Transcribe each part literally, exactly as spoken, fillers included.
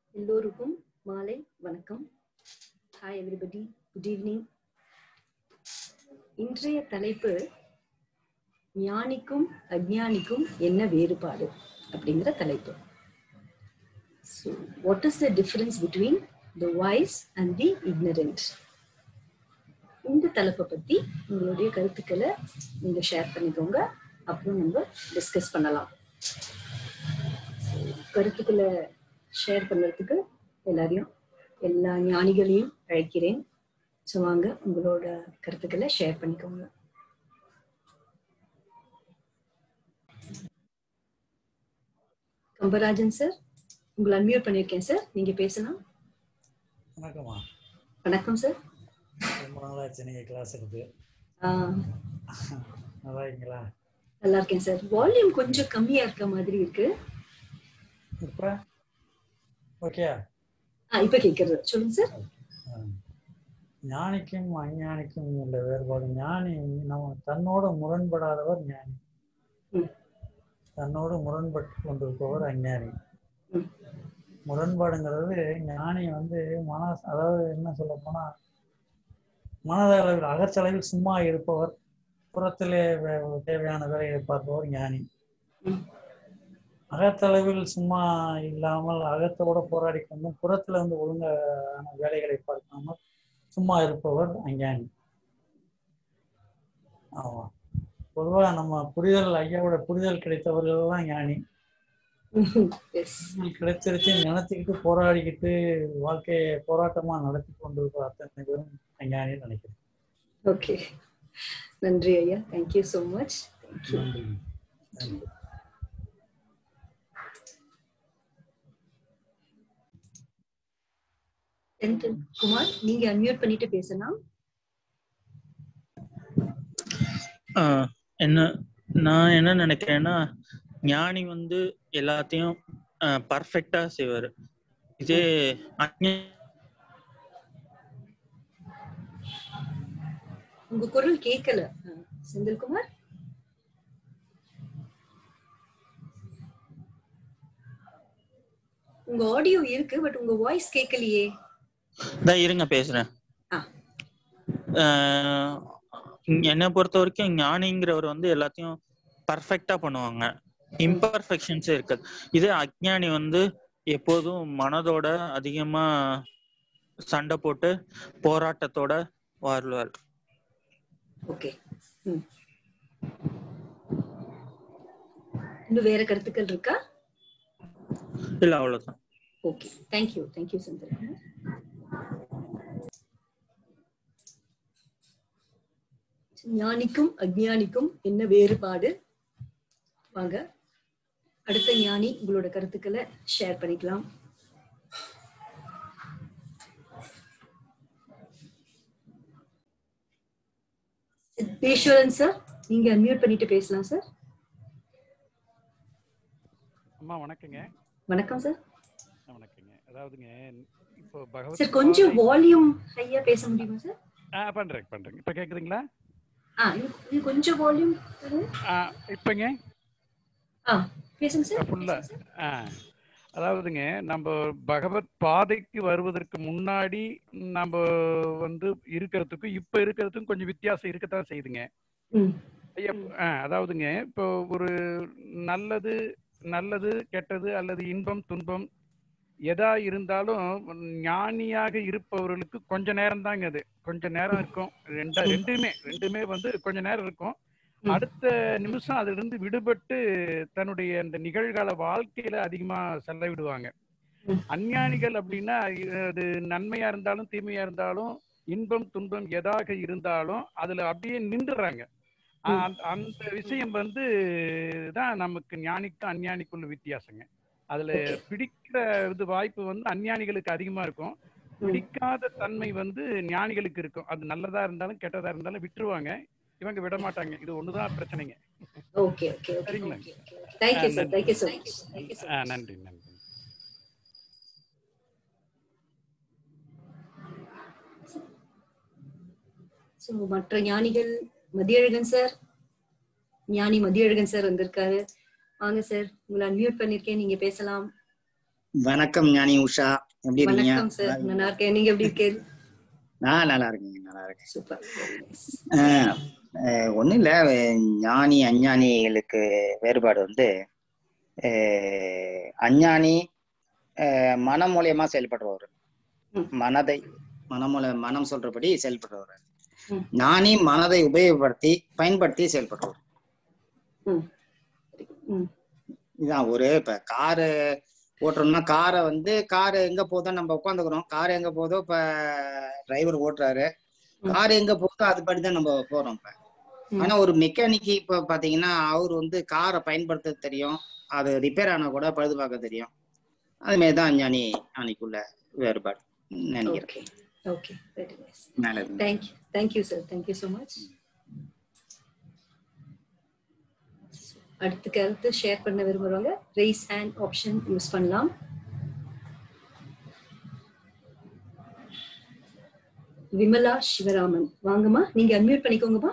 எல்லோருக்கும் மாலை வணக்கம். Hi everybody, good evening. இன்றைய தலைப்பு ஞானிக்கும் அஞ்ஞானிக்கும் என்ன வேறுபாடு அப்படிங்கிற தலைப்பு. So, what is the difference between the wise and the ignorant? இந்த தலைப்பை பத்தி உங்களுடைய கருத்துக்களை நீங்க ஷேர் பண்ணிக்கோங்க. அப்புறம் நம்ம டிஸ்கஸ் பண்ணலாம். கருத்துக்களை ஷேர் பண்ணுறதுக்கு எல்லாரையும் எல்லா ஞானிகளையும் அழைக்கிறேன். ஸோ வாங்க உங்களோட கருத்துக்களை ஷேர் பண்ணிக்கோங்க. கம்பராஜன் சார், உங்களை அன்மியூட் பண்ணியிருக்கேன் சார், நீங்க பேசலாம். வணக்கம்மா. வணக்கம் சார். ரொம்ப நாளாச்சு நீங்க கிளாஸ் எடுத்து. நல்லா இருக்கீங்களா? நல்லா இருக்கேன் சார். வால்யூம் கொஞ்சம் கம்மியா இருக்க மாதிரி இருக்கு. இப்ப ஓகேயா? ஆ, இப்ப கேக்குறது. சொல்லுங்க சார். ஞானிக்கும் அஞ்ஞானிக்கும் உள்ள வேறுபாடு. ஞானி நம்ம தன்னோட முரண்படாதவர் ஞானி, தன்னோடு முரண்பட்டு கொண்டிருப்பவர் அஞ்ஞானி. முரண்பாடுங்கிறது ஞானி வந்து மன, அதாவது என்ன சொல்ல போனா மனதளவில் அகச்சளவில் சும்மா இருப்பவர், புறத்திலே தேவையான வேலைகளை பார்ப்பவர் ஞானி. அகத்தளவில் சும்மா இல்லாமல் அகத்தோட போராடி கொண்டும் புறத்துல வந்து ஒழுங்கான வேலைகளை பார்க்காமல் சும்மா இருப்பவர் அஞ்ஞானி. ஆமா, பொதுவா நம்ம புரிதல், ஐயாவோட புரிதல் கிடைத்தவர்கள் எல்லாம் ஞானி. கிடைச்சிருச்சு நினைச்சுக்கிட்டு போராடிக்கிட்டு வாழ்க்கையை போராட்டமா நடத்தி கொண்டிருக்கிற அத்தனை பேரும் அஞ்ஞானின்னு நினைக்கிறேன். ஓகே, நன்றி ஐயா. Thank you so much. நன்றி. நன்றி. குமார், நீங்க அன்மியூட் பண்ணிட்டு பேசலாம். என்ன நான் என்ன நினைக்கிறேன்னா, ஞானி வந்து எல்லாத்தையும் பர்ஃபெக்டா செய்வாரு. இதே உங்க குரல் கேட்கல செந்தில்குமார். உங்க ஆடியோ இருக்கு, பட் உங்க வாய்ஸ் கேட்கலையே. தான் இருங்க பேசுறேன். என்னை பொறுத்த வரைக்கும் ஞானிங்கிறவர் வந்து எல்லாத்தையும் பர்ஃபெக்டா பண்ணுவாங்க, இம்பர்ஃபெக்ஷன்ஸே இருக்காது. இதே அஞ்ஞானி வந்து எப்போதும் மனதோட அதிகமா சண்டை போட்டு போராட்டத்தோட வாழ்வார். ஓகே, இன்னும் வேற கருத்துக்கள் இருக்கா? இல்ல, அவ்வளவுதான். Okay, thank you thank you Senthilkumar. ஞானிக்கும் அஞ்ஞானிக்கும் என்ன வேறுபாடு? வாங்க அடுத்த ஞானி உங்களோட கருத்துக்களை ஷேர் பண்ணிக்கலாம். சித்தேஸ்வரன் சார், நீங்க அன்மியூட் பண்ணிட்டு பேசலாம் சார். அம்மா வணக்கங்க. வணக்கம் சார். வணக்கங்க. அதாவதுங்க இப்போ பகவத் சார் கொஞ்சம் வால்யூம் ஹையா பேச முடியுமா சார்? ஆ பண்றேன் பண்றேங்க. இப்போ கேக்குதுங்களா? ஆ, இது கொஞ்சம் வால்யூம். ஆ இப்போங்க ஆ பேசுங்க சார். ஃபுல்லா. ஆ அதாவதுங்க நம்ம பகவத் பாதைக்கு வருவதற்கு முன்னாடி நம்ம வந்து இருக்கிறதுக்கும் இப்போ இருக்கிறதுக்கும் கொஞ்சம் வித்தியாசம் இருக்கத்தான் செய்யுதுங்க. ஐயா, அதாவதுங்க இப்போ ஒரு நல்லது நல்லது கெட்டது அல்லது இன்பம் துன்பம் எதா இருந்தாலும் ஞானியாக இருப்பவர்களுக்கு கொஞ்ச நேரம் தாங்க, அது கொஞ்ச நேரம் இருக்கும். ரெண்டா ரெண்டுமே ரெண்டுமே வந்து கொஞ்ச நேரம் இருக்கும். அடுத்த நிமிஷம் அதுல இருந்து விடுபட்டு தன்னுடைய அந்த நிகழ்கால வாழ்க்கையில அதிகமா செலவிடுவாங்க. அஞ்ஞானிகள் அப்படின்னா அது நன்மையா இருந்தாலும் தீமையா இருந்தாலும் இன்பம் துன்பம் எதாக இருந்தாலும் அதுல அப்படியே நின்றுறாங்க. அந்த விஷயம் வந்து தான் நமக்கு ஞானிக்கும் அஞ்ஞானிக்குள்ள வித்தியாசங்க. அதுல பிடிக்கிற இது வாய்ப்பு வந்து அஞ்ஞானிகளுக்கு அதிகமா இருக்கும், பிடிக்காத தன்மை வந்து ஞானிகளுக்கு இருக்கும். அது நல்லதா இருந்தாலும் கெட்டதா இருந்தாலும் விட்டுருவாங்க, இவங்க விட மாட்டாங்க. இது ஒண்ணுதான் பிரச்சனைங்க. ஓகே ஓகே சரிங்களா? Thank you sir. Thank you so much. ஆ நன்றி நன்றி. ஸோ மற்ற ஞானிகள், மதியழகன் சார், ஞானி மதியழகன் சார் வந்திருக்காரு. வாங்க சார், உங்களை அன்மியூட் பண்ணிருக்கேன், நீங்க பேசலாம். வணக்கம் ஞானி உஷா, எப்படி இருக்கீங்க? வணக்கம் சார், நல்லா இருக்கேன். நீங்க எப்படி இருக்கீங்க? நான் நல்லா இருக்கேங்க, நல்லா இருக்கேன். சூப்பர். ஒன்றும் இல்லை, ஞானி அஞ்ஞானிகளுக்கு வேறுபாடு வந்து அஞ்ஞானி மனம் மூலியமா செயல்படுறவர், மனதை மனமூல மனம் சொல்றபடி செயல்படுறவர். ஞானி மனதை உபயோகப்படுத்தி பயன்படுத்தி செயல்படுறவர். இதுதான் ஒரு இப்ப காரு ஓட்டுறோம்னா காரை வந்து காரு எங்க போதோ நம்ம உட்காந்துக்கிறோம், கார் எங்க போதோ இப்ப டிரைவர் ஓட்டுறாரு, கார் எங்க போதோ அதுபடிதான் நம்ம போறோம். இப்ப ஆனா ஒரு மெக்கானிக்கு இப்ப பாத்தீங்கன்னா அவர் வந்து காரை பயன்படுத்த தெரியும், அது ரிப்பேர் ஆனா கூட பழுது பார்க்க தெரியும். அது மாதிரிதான் அஞ்ஞானி ஞானிக்குள்ள வேறுபாடு நினைக்கிறேன். Okay, very nice. Thank you. Thank you sir. Thank you so much. அடுத்த கருத்து ஷேர் பண்ண விரும்புறவங்க raise hand ஆப்ஷன் யூஸ் பண்ணலாம். விமலா சிவராமன், வாங்கம்மா, நீங்க அன்மியூட் பண்ணிக்கோங்கம்மா.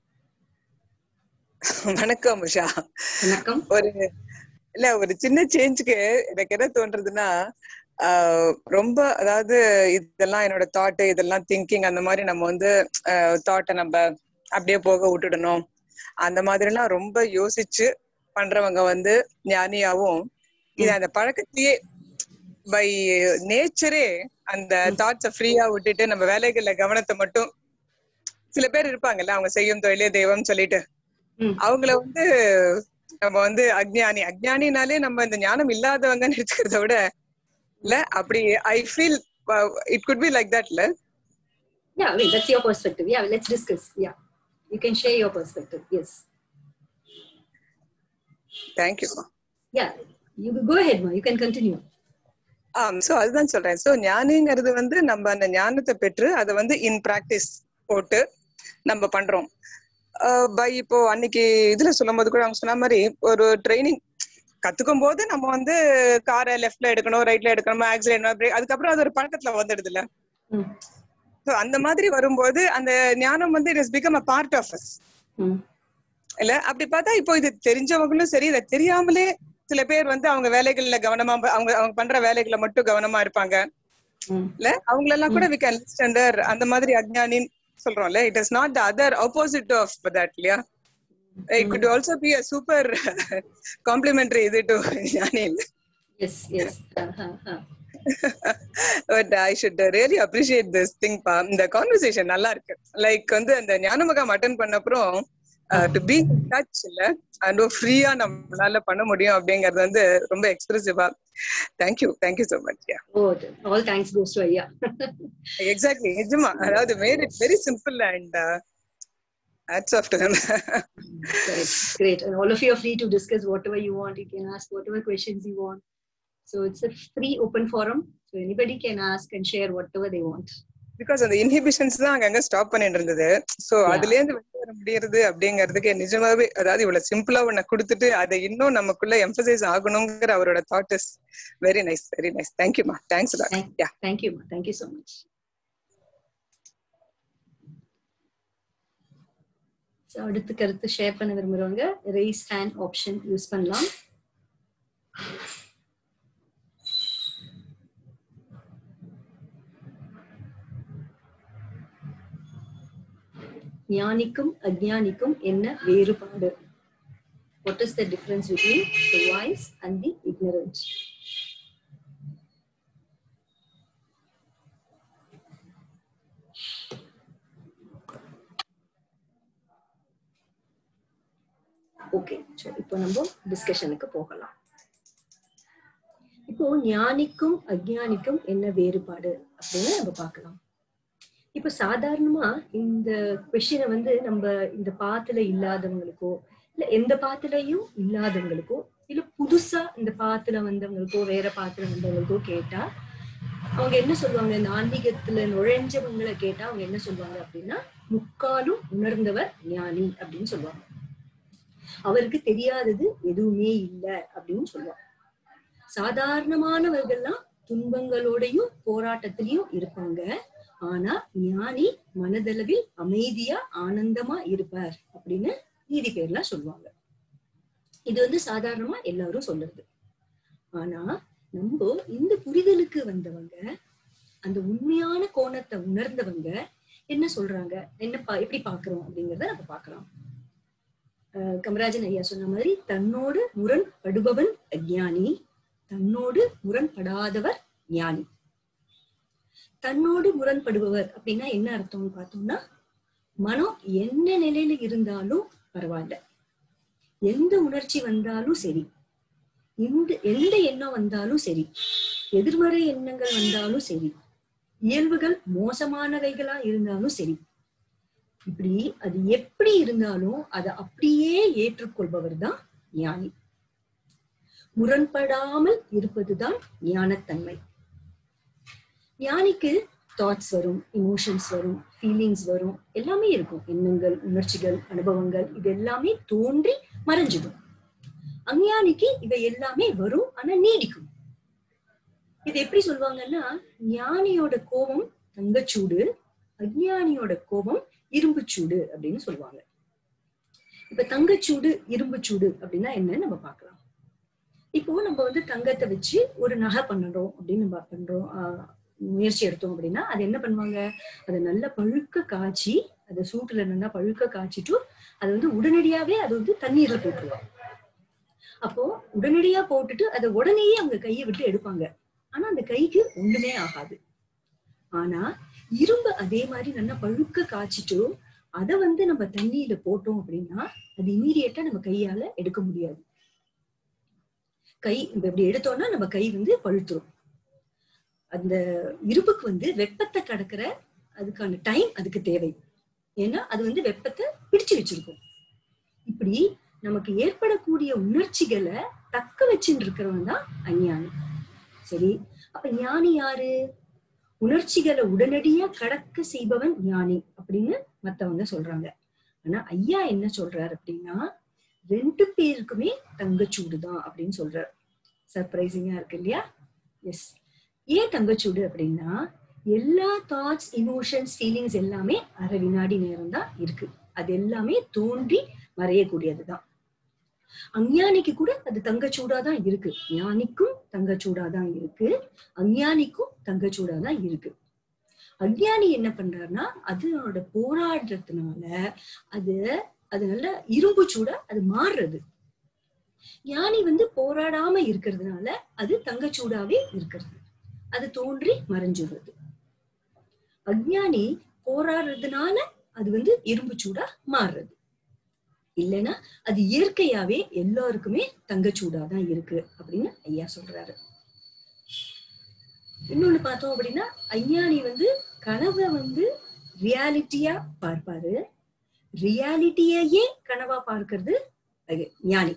வணக்கம் உஷா. வணக்கம். ஒரு இல்ல ஒரு சின்ன சேஞ்சுக்கு எனக்கு என்ன தோன்றதுன்னா, ரொம்ப அதாவது இதெல்லாம் என்னோட தாட், இதெல்லாம் திங்கிங், அந்த மாதிரி நம்ம வந்து தாட்டை நம்ம அப்படியே போக விட்டுடணும், அந்த மாதிரி எல்லாம் ரொம்ப யோசிச்சு பண்றவங்க வந்து ஞானியாவும், இது அந்த பழக்கத்தையே பை நேச்சரே அந்த தாட்ஸை ஃப்ரீயா விட்டுட்டு நம்ம வேலைகள்ல கவனத்தை மட்டும், சில பேர் இருப்பாங்கல்ல அவங்க செய்யும் தொழிலே தெய்வம் சொல்லிட்டு, அவங்கள வந்து நம்ம வந்து அஜ்ஞானி அஜ்ஞானினாலே நம்ம இந்த ஞானம் இல்லாதவங்கன்னு எடுத்துக்கிறத விட இல்ல, அப்படி I feel it could be like that. இல்ல, yeah, I mean that's your perspective. Yeah, let's discuss. Yeah, you can share your perspective. Yes, thank you. Yeah, you go ahead ma, you can continue. ஆம், so அதுதான் சொல்றேன். So ஞானிங்கிறது வந்து நம்ம அந்த ஞானத்தை பெற்று அதை வந்து இன் பிராக்டிஸ் போட்டு நம்ம பண்றோம். பை இப்போ அன்னைக்கு இதுல சொல்லும் போது கூட அவங்க சொன்ன மாதிரி ஒரு ட்ரைனிங் கத்துக்கும் போது நம்ம வந்து காரை லெஃப்ட்ல எடுக்கணும், ரைட்ல எடுக்கணும், ஆக்சிடென்ட், அதுக்கப்புறம் அது ஒரு பழக்கத்துல வந்துடுது இல்ல. சோ அந்த மாதிரி வரும்போது அந்த ஞானம் வந்து it has become a part of us இல்ல. அப்படி பார்த்தா இப்போ இது தெரிஞ்சவங்களும் சரி, இதை தெரியாமலே சில பேர் வந்து அவங்க வேலைகள்ல கவனமா, அவங்க அவங்க பண்ற வேலைகளை மட்டும் கவனமா இருப்பாங்க இல்ல. அவங்களெல்லாம் கூட வி கேன் லிஸ்ட் அண்டர் அந்த மாதிரி அஜ்ஞானின்னு சொல்றோம்ல. It is not the other opposite of that இல்லையா. It could also be a super complimentary இது to ஞானி. Yes, yes. Uh-huh. But I should really appreciate this thing pa. இந்த conversation நல்லா இருக்கு. லைக் வந்து அந்த ஞானமகம் அட்டெண்ட் பண்ண அப்புறம் டு பி இன் டச் இல்ல, அண்ட் ஃப்ரீயா நம்மளால பண்ண முடியும் அப்படிங்கறது வந்து ரொம்ப எக்ஸ்பிரசிவா. Thank you, thank you so much. Yeah, oh, all thanks goes to ஐயா. எக்ஸாக்ட்லி, நிஜமா, அதாவது made it very simple and hats off to him. Great, great. And all of you are free to discuss whatever you want. You can ask whatever questions you want. So it's a free open forum, so anybody can ask and share whatever they want. Because அந்த inhibitions தான் அங்கங்க stop பண்ணிட்டு இருந்தது. So அதுல இருந்து வெளிய வர முடியறது அப்படிங்கிறதுக்கு நிஜமாவே, அதாவது இவ்வளவு சிம்பிளா ஒண்ணு கொடுத்துட்டு அதை இன்னும் நமக்குள்ள எம்பசைஸ் ஆகணுங்கிற அவரோட thought is very nice, very nice. Thank you மா, thanks a lot. Yeah, thank you ma, thank you so much. So அடுத்த கருத்து ஷேர் பண்ண விரும்புறவங்க raise hand ஆப்ஷன் யூஸ் பண்ணலாம். ஞானிக்கும் அஞ்ஞானிக்கும் என்ன வேறுபாடு? What is the difference between the wise and the ignorant? Okay, இப்போ நம்ம டிஸ்கஷனுக்கு போகலாம். இப்போ ஞானிக்கும் அஞ்ஞானிக்கும் என்ன வேறுபாடு அப்படின்னு நம்ம பார்க்கலாம். இப்ப சாதாரணமா இந்த கொஸ்டினை வந்து நம்ம இந்த பாத்துல இல்லாதவங்களுக்கோ இல்ல எந்த பாத்துலயும் இல்லாதவங்களுக்கோ இல்ல புதுசா இந்த பாத்துல வந்தவங்களுக்கோ வேற பாத்துல வந்தவங்களுக்கோ கேட்டா அவங்க என்ன சொல்லுவாங்க? இந்த ஆன்மீகத்துல நுழைஞ்சவங்களை கேட்டா அவங்க என்ன சொல்லுவாங்க அப்படின்னா, முக்காலும் உணர்ந்தவர் ஞானி அப்படின்னு சொல்லுவாங்க. அவருக்கு தெரியாதது எதுவுமே இல்லை அப்படின்னு சொல்லுவாங்க. சாதாரணமானவர்கள்லாம் துன்பங்களோடையும் போராட்டத்திலையும் இருப்பாங்க. ஆனா ஞானி மனதளவில் அமைதியா ஆனந்தமா இருப்பார் அப்படின்னு நீதி பேர்லாம் சொல்லுவாங்க. இது வந்து சாதாரணமா எல்லாரும் சொல்றது. ஆனா நம்ம இந்த புரிதலுக்கு வந்தவங்க, அந்த உண்மையான கோணத்தை உணர்ந்தவங்க என்ன சொல்றாங்க, என்ன பா எப்படி பாக்குறோம் அப்படிங்கறத நம்ம பாக்கலாம். அஹ் கமராஜன் ஐயா சொன்ன மாதிரி தன்னோடு முரண்படுபவன் அஞ்ஞானி, தன்னோடு முரண்படாதவர் ஞானி. தன்னோடு முரண்படுபவர் அப்படின்னா என்ன அர்த்தம்னு பார்த்தோம்னா, மனம் என்ன நிலையில இருந்தாலும் பரவாயில்ல, எந்த உணர்ச்சி வந்தாலும் சரி, இந்த எந்த எண்ணம் வந்தாலும் சரி, எதிர்மறை எண்ணங்கள் வந்தாலும் சரி, இயல்புகள் மோசமானவைகளா இருந்தாலும் சரி, இப்படி அது எப்படி இருந்தாலும் அதை அப்படியே ஏற்றுக்கொள்பவர் தான் ஞானி. முரண்படாமல் இருப்பதுதான் ஞானத்தன்மை. ஞானிக்கு தாட்ஸ் வரும், இமோஷன்ஸ் வரும், ஃபீலிங்ஸ் வரும், எல்லாமே இருக்கும். எண்ணங்கள், உணர்ச்சிகள், அனுபவங்கள், இது எல்லாமே தோன்றி மறைஞ்சிடும். அஞ்ஞானிக்கு இவை எல்லாமே வரும், ஆனா நீடிக்கும். இது எப்படி சொல்லுவாங்கன்னா, ஞானியோட கோபம் தங்கச்சூடு, அஞ்ஞானியோட கோபம் இரும்பு சூடு அப்படின்னு சொல்லுவாங்க. இப்ப தங்கச்சூடு இரும்பு சூடு அப்படின்னா என்னன்னு நம்ம பார்க்கலாம். இப்போ நம்ம வந்து தங்கத்தை வச்சு ஒரு நகை பண்ணணும் அப்படின்னு நம்ம பண்றோம், ஆஹ் முயற்சி எடுத்தோம் அப்படின்னா அது என்ன பண்ணுவாங்க, அதை நல்லா பழுக்க காய்ச்சி, அதை சூட்டுல நல்லா பழுக்க காய்ச்சிட்டு அதை வந்து உடனடியாவே அது வந்து தண்ணீர்ல போட்டுருவாங்க. அப்போ உடனடியா போட்டுட்டு அதை உடனேயே அவங்க கையை விட்டு எடுப்பாங்க. ஆனா அந்த கைக்கு ஒண்ணுமே ஆகாது. ஆனா இரும்பு அதே மாதிரி நல்லா பழுக்க காய்ச்சிட்டு அதை வந்து நம்ம தண்ணியில போட்டோம் அப்படின்னா அது இமீடியட்டா நம்ம கையால எடுக்க முடியாது. கை இப்படி எடுத்தோம்னா நம்ம கை வந்து பழுத்துரும். அந்த இரும்புக்கு வந்து வெப்பத்தை கடக்கிற அதுக்கான டைம் அதுக்கு தேவை. ஏன்னா அது வந்து வெப்பத்தை பிடிச்சு வச்சிருக்கும். இப்படி நமக்கு ஏற்படக்கூடிய உணர்ச்சிகளை தக்க வச்சுட்டு இருக்கிறவன் தான் அஞ்ஞானி. சரி, அப்ப ஞானி யாரு? உணர்ச்சிகளை உடனடியா கடக்க செய்பவன் ஞானி அப்படின்னு மத்தவங்க சொல்றாங்க. ஆனா ஐயா என்ன சொல்றாரு அப்படின்னா, ரெண்டு பேருக்குமே தங்கச்சூடுதான் அப்படின்னு சொல்றாரு. சர்ப்ரைசிங்கா இருக்கு இல்லையா? எஸ். ஏன் தங்கச்சூடு அப்படின்னா, எல்லா தாட்ஸ், இமோஷன்ஸ், ஃபீலிங்ஸ் எல்லாமே அரை வினாடி நேரம் தான் இருக்கு. அது எல்லாமே தோன்றி மறையக்கூடியதுதான். அஞ்ஞானிக்கு கூட அது தங்கச்சூடாதான் இருக்கு. ஞானிக்கும் தங்கச்சூடாதான் இருக்கு, அஞ்ஞானிக்கும் தங்கச்சூடாதான் இருக்கு. அஞ்ஞானி என்ன பண்றாருன்னா, அதனோட போராடுறதுனால அது அது நல்ல இரும்பு சூடா அது மாறுறது. ஞானி வந்து போராடாம இருக்கிறதுனால அது தங்கச்சூடாவே இருக்கிறது, அது தோன்றி மறைஞ்சுடுறது. அஞ்ஞானி போராடுறதுனால அது வந்து இரும்பு சூடா மாறுறது. இல்லைன்னா அது இயற்கையாவே எல்லாருக்குமே தங்கச்சூடாதான் இருக்கு அப்படின்னு ஐயா சொல்றாரு. இன்னொன்னு பார்த்தோம் அப்படின்னா, அஞ்ஞானி வந்து கனவை வந்து ரியாலிட்டியா பார்ப்பாரு, ரியாலிட்டியே கனவா பார்க்கிறது ஞானி.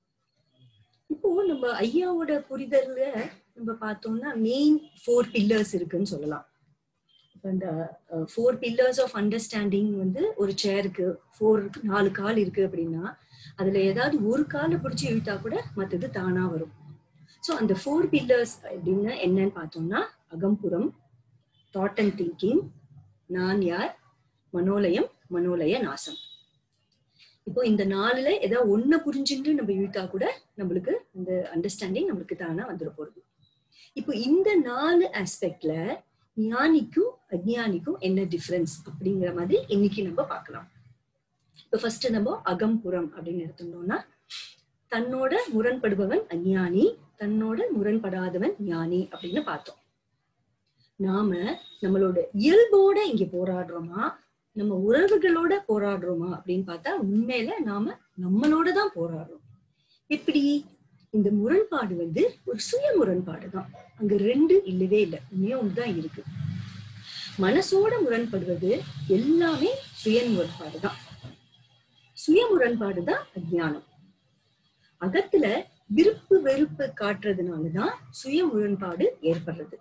இப்போ நம்ம ஐயாவோட புரிதல்ல நம்ம பார்த்தோம்னா மெயின் ஃபோர் பில்லர்ஸ் இருக்குன்னு சொல்லலாம். இந்த ஃபோர் பில்லர்ஸ் ஆஃப் அண்டர்ஸ்டாண்டிங் வந்து ஒரு சேருக்கு ஃபோர் நாலு கால் இருக்கு அப்படின்னா அதுல ஏதாவது ஒரு காலை பிடிச்சி இழுத்தா கூட மற்றது தானா வரும். ஸோ அந்த ஃபோர் பில்லர்ஸ் அப்படின்னு என்னன்னு பார்த்தோம்னா, அகம்புறம், தாட் அண்ட் திங்கிங், நான் யார், மனோலயம், மனோலய நாசம். இப்போ இந்த நாலுல ஏதாவது ஒன்ன புரிஞ்சுட்டு நம்ம இழுத்தா கூட நம்மளுக்கு அந்த அண்டர்ஸ்டாண்டிங் நம்மளுக்கு தானா வந்துட போறது. இப்போ இந்த நாலு ஆஸ்பெக்ட்ல ஞானிக்கும் அஞ்ஞானிக்கும் என்ன டிஃபரன்ஸ் அப்படிங்கிற மாதிரி இன்னைக்கு நம்ம பார்க்கலாம். இப்போ ஃபர்ஸ்ட் நம்ம அகம்புறம் அப்படின்னு எடுத்துட்டோம்னா, தன்னோட முரண்படுபவன் அஞ்ஞானி, தன்னோட முரண்படாதவன் ஞானி அப்படின்னு பார்த்தோம். நாம நம்மளோட இயல்போட இங்க போராடுறோமா, நம்ம உறவுகளோட போராடுறோமா அப்படின்னு பார்த்தா உண்மையில நாம நம்மளோட தான் போராடுறோம். எப்படி? இந்த முரண்பாடு வந்து ஒரு சுய முரண்பாடு தான். அங்க ரெண்டு இல்லவே இல்லை, உண்மையா ஒன்றுதான் இருக்கு. மனசோட முரண்படுவது எல்லாமே சுய முரண்பாடு தான். சுய முரண்பாடு தான் அஞ்ஞானம். அகத்துல விருப்பு வெறுப்பு காட்டுறதுனாலதான் சுய முரண்பாடு ஏற்படுறது.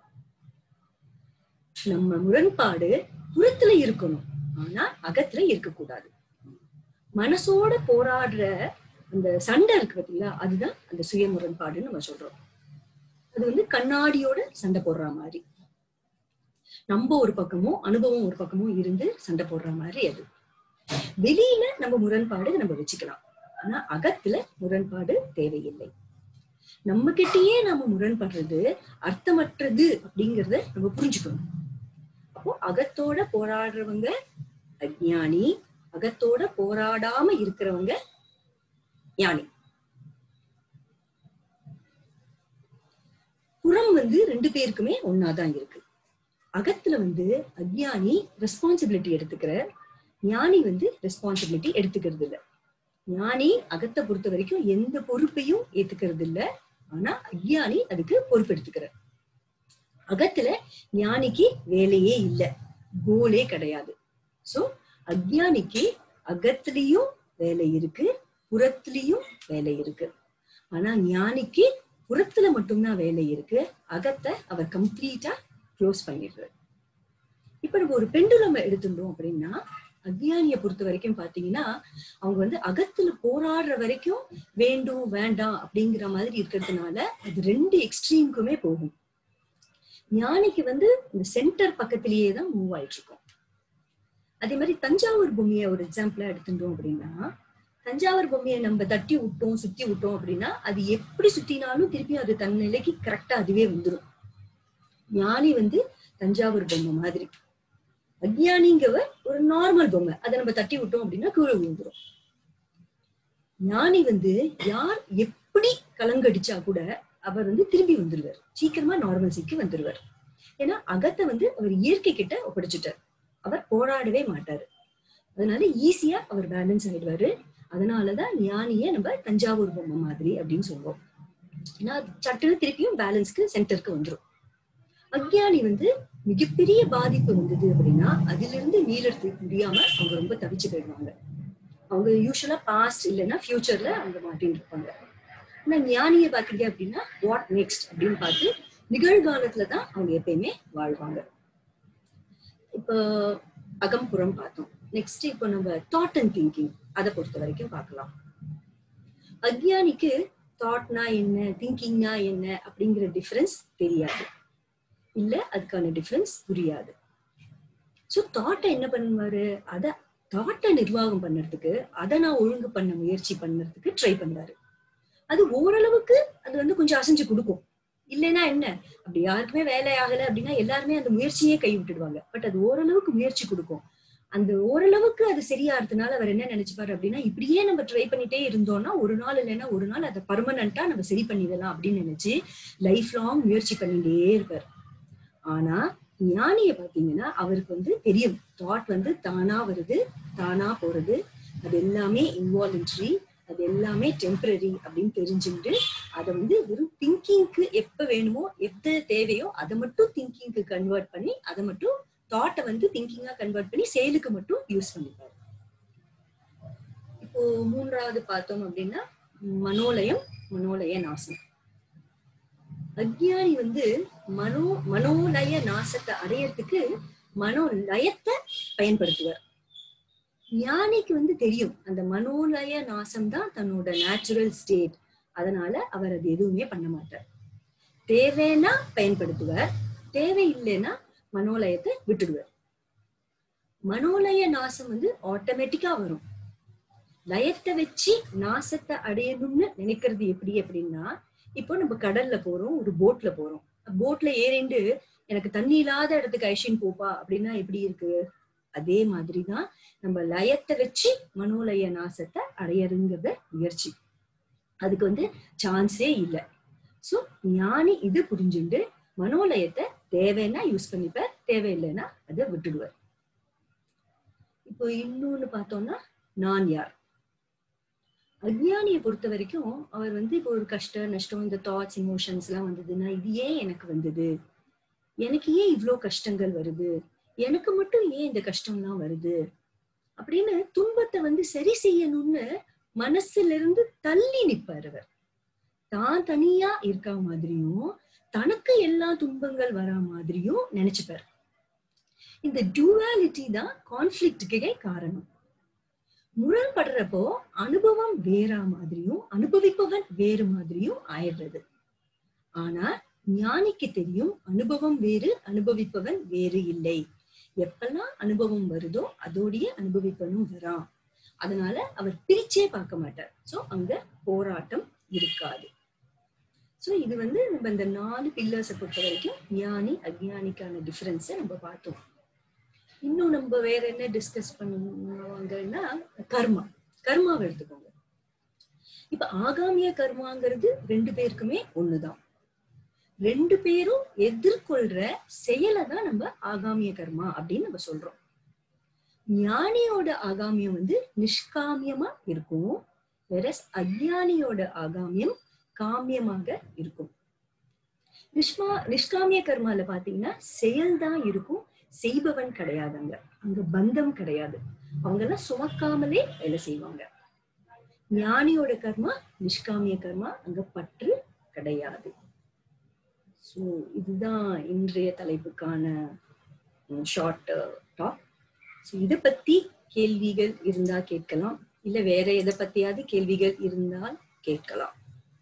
நம்ம முரண்பாடு புறத்துல இருக்கணும், ஆனா அகத்துல இருக்கக்கூடாது. மனசோட போராடுற அந்த சண்டை இருக்கு பார்த்தீங்களா, அதுதான் அந்த சுய முரண்பாடுன்னு நம்ம சொல்றோம். அது வந்து கண்ணாடியோட சண்டை போடுற மாதிரி, நம்ம ஒரு பக்கமும் அனுபவம் ஒரு பக்கமும் இருந்து சண்டை போடுற மாதிரி. அது வெளியில நம்ம முரண்பாடு நம்ம வச்சுக்கலாம், ஆனா அகத்துல முரண்பாடு தேவையில்லை. நம்ம கிட்டயே நாம முரண்படுறது அர்த்தமற்றது அப்படிங்கறத நம்ம புரிஞ்சுக்கணும். அப்போ அகத்தோட போராடுறவங்க அஞ்ஞானி, அகத்தோட போராடாம இருக்கிறவங்க ஞானி. புறம் வந்து ரெண்டு பேருக்குமே ஒன்னாதான் இருக்கு. அகத்துல வந்து அஞ்ஞானி ரெஸ்பான்சிபிலிட்டி எடுத்துக்கிற, ஞானி வந்து ரெஸ்பான்சிபிலிட்டி எடுத்துக்கிறது இல்ல. ஞானி அகத்தை பொறுத்த வரைக்கும் எந்த பொறுப்பையும் ஏத்துக்கிறது இல்ல, ஆனா அஞ்ஞானி அதுக்கு பொறுப்பு எடுத்துக்கிற. அகத்துல ஞானிக்கு வேலையே இல்ல, கோலே கிடையாது. சோ அஞ்ஞானிக்கு அகத்திலையும் வேலை இருக்கு, புறத்திலையும் வேலை இருக்கு. ஆனா ஞானிக்கு புறத்துல மட்டும்தான் வேலை இருக்கு, அகத்தை அவர் கம்ப்ளீட்டா க்ளோஸ் பண்ணிடுறாரு. இப்ப நம்ம ஒரு பெண்டுலம் எடுத்துட்டோம் அப்படின்னா, அஞ்ஞானியை பொறுத்த வரைக்கும் பாத்தீங்கன்னா அவங்க வந்து அகத்துல போராடுற வரைக்கும் வேண்டும் வேண்டாம் அப்படிங்கிற மாதிரி இருக்கிறதுனால அது ரெண்டு எக்ஸ்ட்ரீமுக்குமே போகும். ஞானிக்கு வந்து இந்த சென்டர் பக்கத்திலேயே தான் மூவ் ஆயிட்டு இருக்கும். அதே மாதிரி தஞ்சாவூர் பொம்மையை ஒரு எக்ஸாம்பிளா எடுத்துட்டோம் அப்படின்னா, தஞ்சாவூர் பொம்மையை நம்ம தட்டி விட்டோம் சுத்தி விட்டோம் அப்படின்னா அது எப்படி சுத்தினாலும் திருப்பி அது தன் நிலைக்கு கரெக்டா அதுவே வந்துடும். ஞானி வந்து தஞ்சாவூர் பொம்மை மாதிரி, அஞ்ஞானிங்கவர் ஒரு நார்மல் பொம்மை, அதை நம்ம தட்டி விட்டோம் அப்படின்னா கீழே விழுந்துரும். ஞானி வந்து யார் எப்படி கலங்கடிச்சா கூட அவர் வந்து திரும்பி வந்துருவார், சீக்கிரமா நார்மல்சிக்கு வந்துருவார். ஏன்னா அகத்தை வந்து அவர் இயற்கை கிட்ட ஒப்படைச்சிட்டார், அவர் போராடவே மாட்டாரு. அதனால ஈஸியா அவர் பேலன்ஸ் ஆயிடுவாரு. அதனாலதான் ஞானிய நம்ம தஞ்சாவூர் பொம்மை மாதிரி அப்படின்னு சொல்லுவோம். ஏன்னா சட்டுன்னு திருப்பியும் பேலன்ஸ்க்கு சென்டருக்கு வந்துடும். அஞ்ஞானி வந்து மிகப்பெரிய பாதிப்பு வந்தது அப்படின்னா அதுல இருந்து மீறதுக்கு முடியாம அவங்க ரொம்ப தவிச்சு போயிடுவாங்க. அவங்க யூஸ்வலா பாஸ்ட் இல்லைன்னா ஃபியூச்சர்ல அவங்க மாட்டின்னு இருப்பாங்க. ஆனா ஞானியை பாத்தீங்க அப்படின்னா வாட் நெக்ஸ்ட் அப்படின்னு பார்த்து நிகழ்காலத்துலதான் அவங்க எப்பயுமே வாழ்வாங்க. இப்போ அகம்புறம் பார்த்தோம். நெக்ஸ்ட் இப்போ நம்ம தாட் அண்ட் திங்கிங் அதை பொறுத்த வரைக்கும் பார்க்கலாம். அஞ்ஞானிக்கு தாட்னா என்ன, திங்கிங்னா என்ன அப்படிங்கிற டிஃபரன்ஸ் தெரியாது, இல்ல அதுக்கான டிஃபரன்ஸ் புரியாது. சோ தாட்டை என்ன பண்ணுவாரு, அத தாட்டை நிர்வாகம் பண்றதுக்கு, அதை நான் ஒழுங்கு பண்ண முயற்சி பண்ணறதுக்கு ட்ரை பண்றாரு. அது ஓரளவுக்கு அது வந்து கொஞ்சம் அசைஞ்சு கொடுக்கும். இல்லைன்னா என்ன, அப்படி யாருக்குமே வேலை ஆகல அப்படின்னா எல்லாருமே அந்த முயற்சியே கை விட்டுடுவாங்க. பட் அது ஓரளவுக்கு முயற்சி கொடுக்கும். அந்த ஓரளவுக்கு அது சரியாறதுனால அவர் என்ன நினைச்சுப்பாரு அப்படின்னா, இப்படியே நம்ம ட்ரை பண்ணிட்டே இருந்தோம்னா ஒரு நாள் இல்லைன்னா ஒரு நாள் அதை பர்மனண்டா நம்ம சரி பண்ணிடலாம் அப்படின்னு நினைச்சு லைஃப் லாங் முயற்சி பண்ணிட்டே இருப்பார். ஆனா ஞானிய பாத்தீங்கன்னா அவருக்கு வந்து தெரியும், தாட் வந்து தானா வருது தானா போறது, அது எல்லாமே இன்வாலன்டரி, அது எல்லாமே டெம்பரரி அப்படின்னு தெரிஞ்சுட்டு அதை வந்து வெறும் திங்கிங்க்கு எப்ப வேணுமோ எது தேவையோ அதை மட்டும் திங்கிங்க்கு கன்வெர்ட் பண்ணி, அதை மட்டும் தாட்டை வந்து திங்கிங்கா கன்வெர்ட் பண்ணி செயலுக்கு மட்டும் யூஸ் பண்ணிப்பாரு. இப்போ மூன்றாவது பார்த்தோம் அப்படின்னா மனோலயம், மனோலய நாசம். அஞ்ஞானி வந்து மனோ மனோலய நாசத்தை அடையறதுக்கு மனோலயத்தை பயன்படுத்துவார். ஞானிக்கு வந்து தெரியும் அந்த மனோலய நாசம் தான் தன்னோட நேச்சுரல் ஸ்டேட், அதனால அவர் அது எதுவுமே பண்ண மாட்டார். தேவைன்னா பயன்படுத்துவார், தேவையில்லைன்னா மனோலயத்தை விட்டுடுவார். மனோலய நாசம் வந்து ஆட்டோமேட்டிக்கா வரும். லயத்தை வச்சு நாசத்தை அடையணும்னு நினைக்கிறது எப்படி அப்படின்னா, இப்போ நம்ம கடல்ல போறோம், ஒரு போட்ல போறோம், போட்ல ஏறிண்டு எனக்கு தண்ணி இல்லாத இடத்துக்கு ஐஷின் போப்பா அப்படின்னா எப்படி இருக்கு, அதே மாதிரிதான் நம்ம லயத்தை வச்சு மனோலய நாசத்தை அடையறங்கிறத முயற்சி, அதுக்கு வந்து சான்ஸே இல்லை. சோ ஞானி இது புரிஞ்சுண்டு மனோலயத்தை தேவைன்னா யூஸ் பண்ணிப்பார், தேவையில்லைன்னா அதை விட்டுடுவார். இப்போ இன்னொன்னு பார்த்தோம்னா நான் யார். அஞ்ஞானியை பொறுத்த வரைக்கும் அவர் வந்து இப்போ ஒரு கஷ்டம் நஷ்டம் இந்த தாட்ஸ் இமோஷன்ஸ் எல்லாம் வந்ததுன்னா இது ஏன் எனக்கு வந்தது, எனக்கு ஏன் இவ்வளோ கஷ்டங்கள் வருது, எனக்கு மட்டும் ஏன் இந்த கஷ்டம்லாம் வருது அப்படின்னு துன்பத்தை வந்து சரி செய்யணும்னு மனசுல இருந்து தள்ளி நிப்பார். அவர் தான் தனியா இருக்க மாதிரியும் தனக்கு எல்லா துன்பங்கள் வரா மாதிரியும் நினைச்சுப்பார். இந்த டியூவாலிட்டி தான் கான்ஃபிளிக்டுக்கே காரணம். முரண்படுறப்போ அனுபவம் வேற மாதிரியும் அனுபவிப்பவன் வேறு மாதிரியும் ஆயிடுறது. ஆனா ஞானிக்கு தெரியும் அனுபவம் வேறு அனுபவிப்பவன் வேறு இல்லை. எப்பெல்லாம் அனுபவம் வருதோ அதோடைய அனுபவிப்பனும் வரான். அதனால அவர் பிரிச்சே பார்க்க மாட்டார். சோ அங்க போராட்டம் இருக்காது. ஸோ இது வந்து நம்ம இந்த நாலு பில்லர்ஸை பொறுத்த வரைக்கும் ஞானி அஜ்ஞானிக்கான டிஃபரன்ஸை நம்ம பார்த்தோம். இன்னும் நம்ம வேற என்ன டிஸ்கஸ் பண்ணுவாங்கன்னா கர்மா. கர்மாவை எடுத்துக்கோங்க. இப்ப ஆகாமிய கர்மாங்கிறது ரெண்டு பேருக்குமே ஒண்ணுதான். ரெண்டு பேரும் எதிர்கொள்ற செயலை தான் நம்ம ஆகாமிய கர்மா அப்படின்னு நம்ம சொல்றோம். ஞானியோட ஆகாமியம் வந்து நிஷ்காமியமா இருக்கும், வேற அஜ்ஞானியோட ஆகாமியம் காமியமாக இருக்கும். நிஷ்மா நிஷ்காமிய கர்மால பாத்தீங்கன்னா செயல்தான் இருக்கும், செய்பவன் கிடையாதுங்க. அங்க பந்தம் கிடையாது, அவங்க எல்லாம் சுமக்காமலே வேலை செய்வாங்க. ஞானியோட கர்மா நிஷ்காமிய கர்மா, அங்க பற்று கிடையாது. ஸோ இதுதான் இன்றைய தலைப்புக்கான ஷார்ட் டாக். ஸோ இதை பத்தி கேள்விகள் இருந்தா கேட்கலாம், இல்ல வேற எதை பத்தியாவது கேள்விகள் இருந்தால் கேட்கலாம்.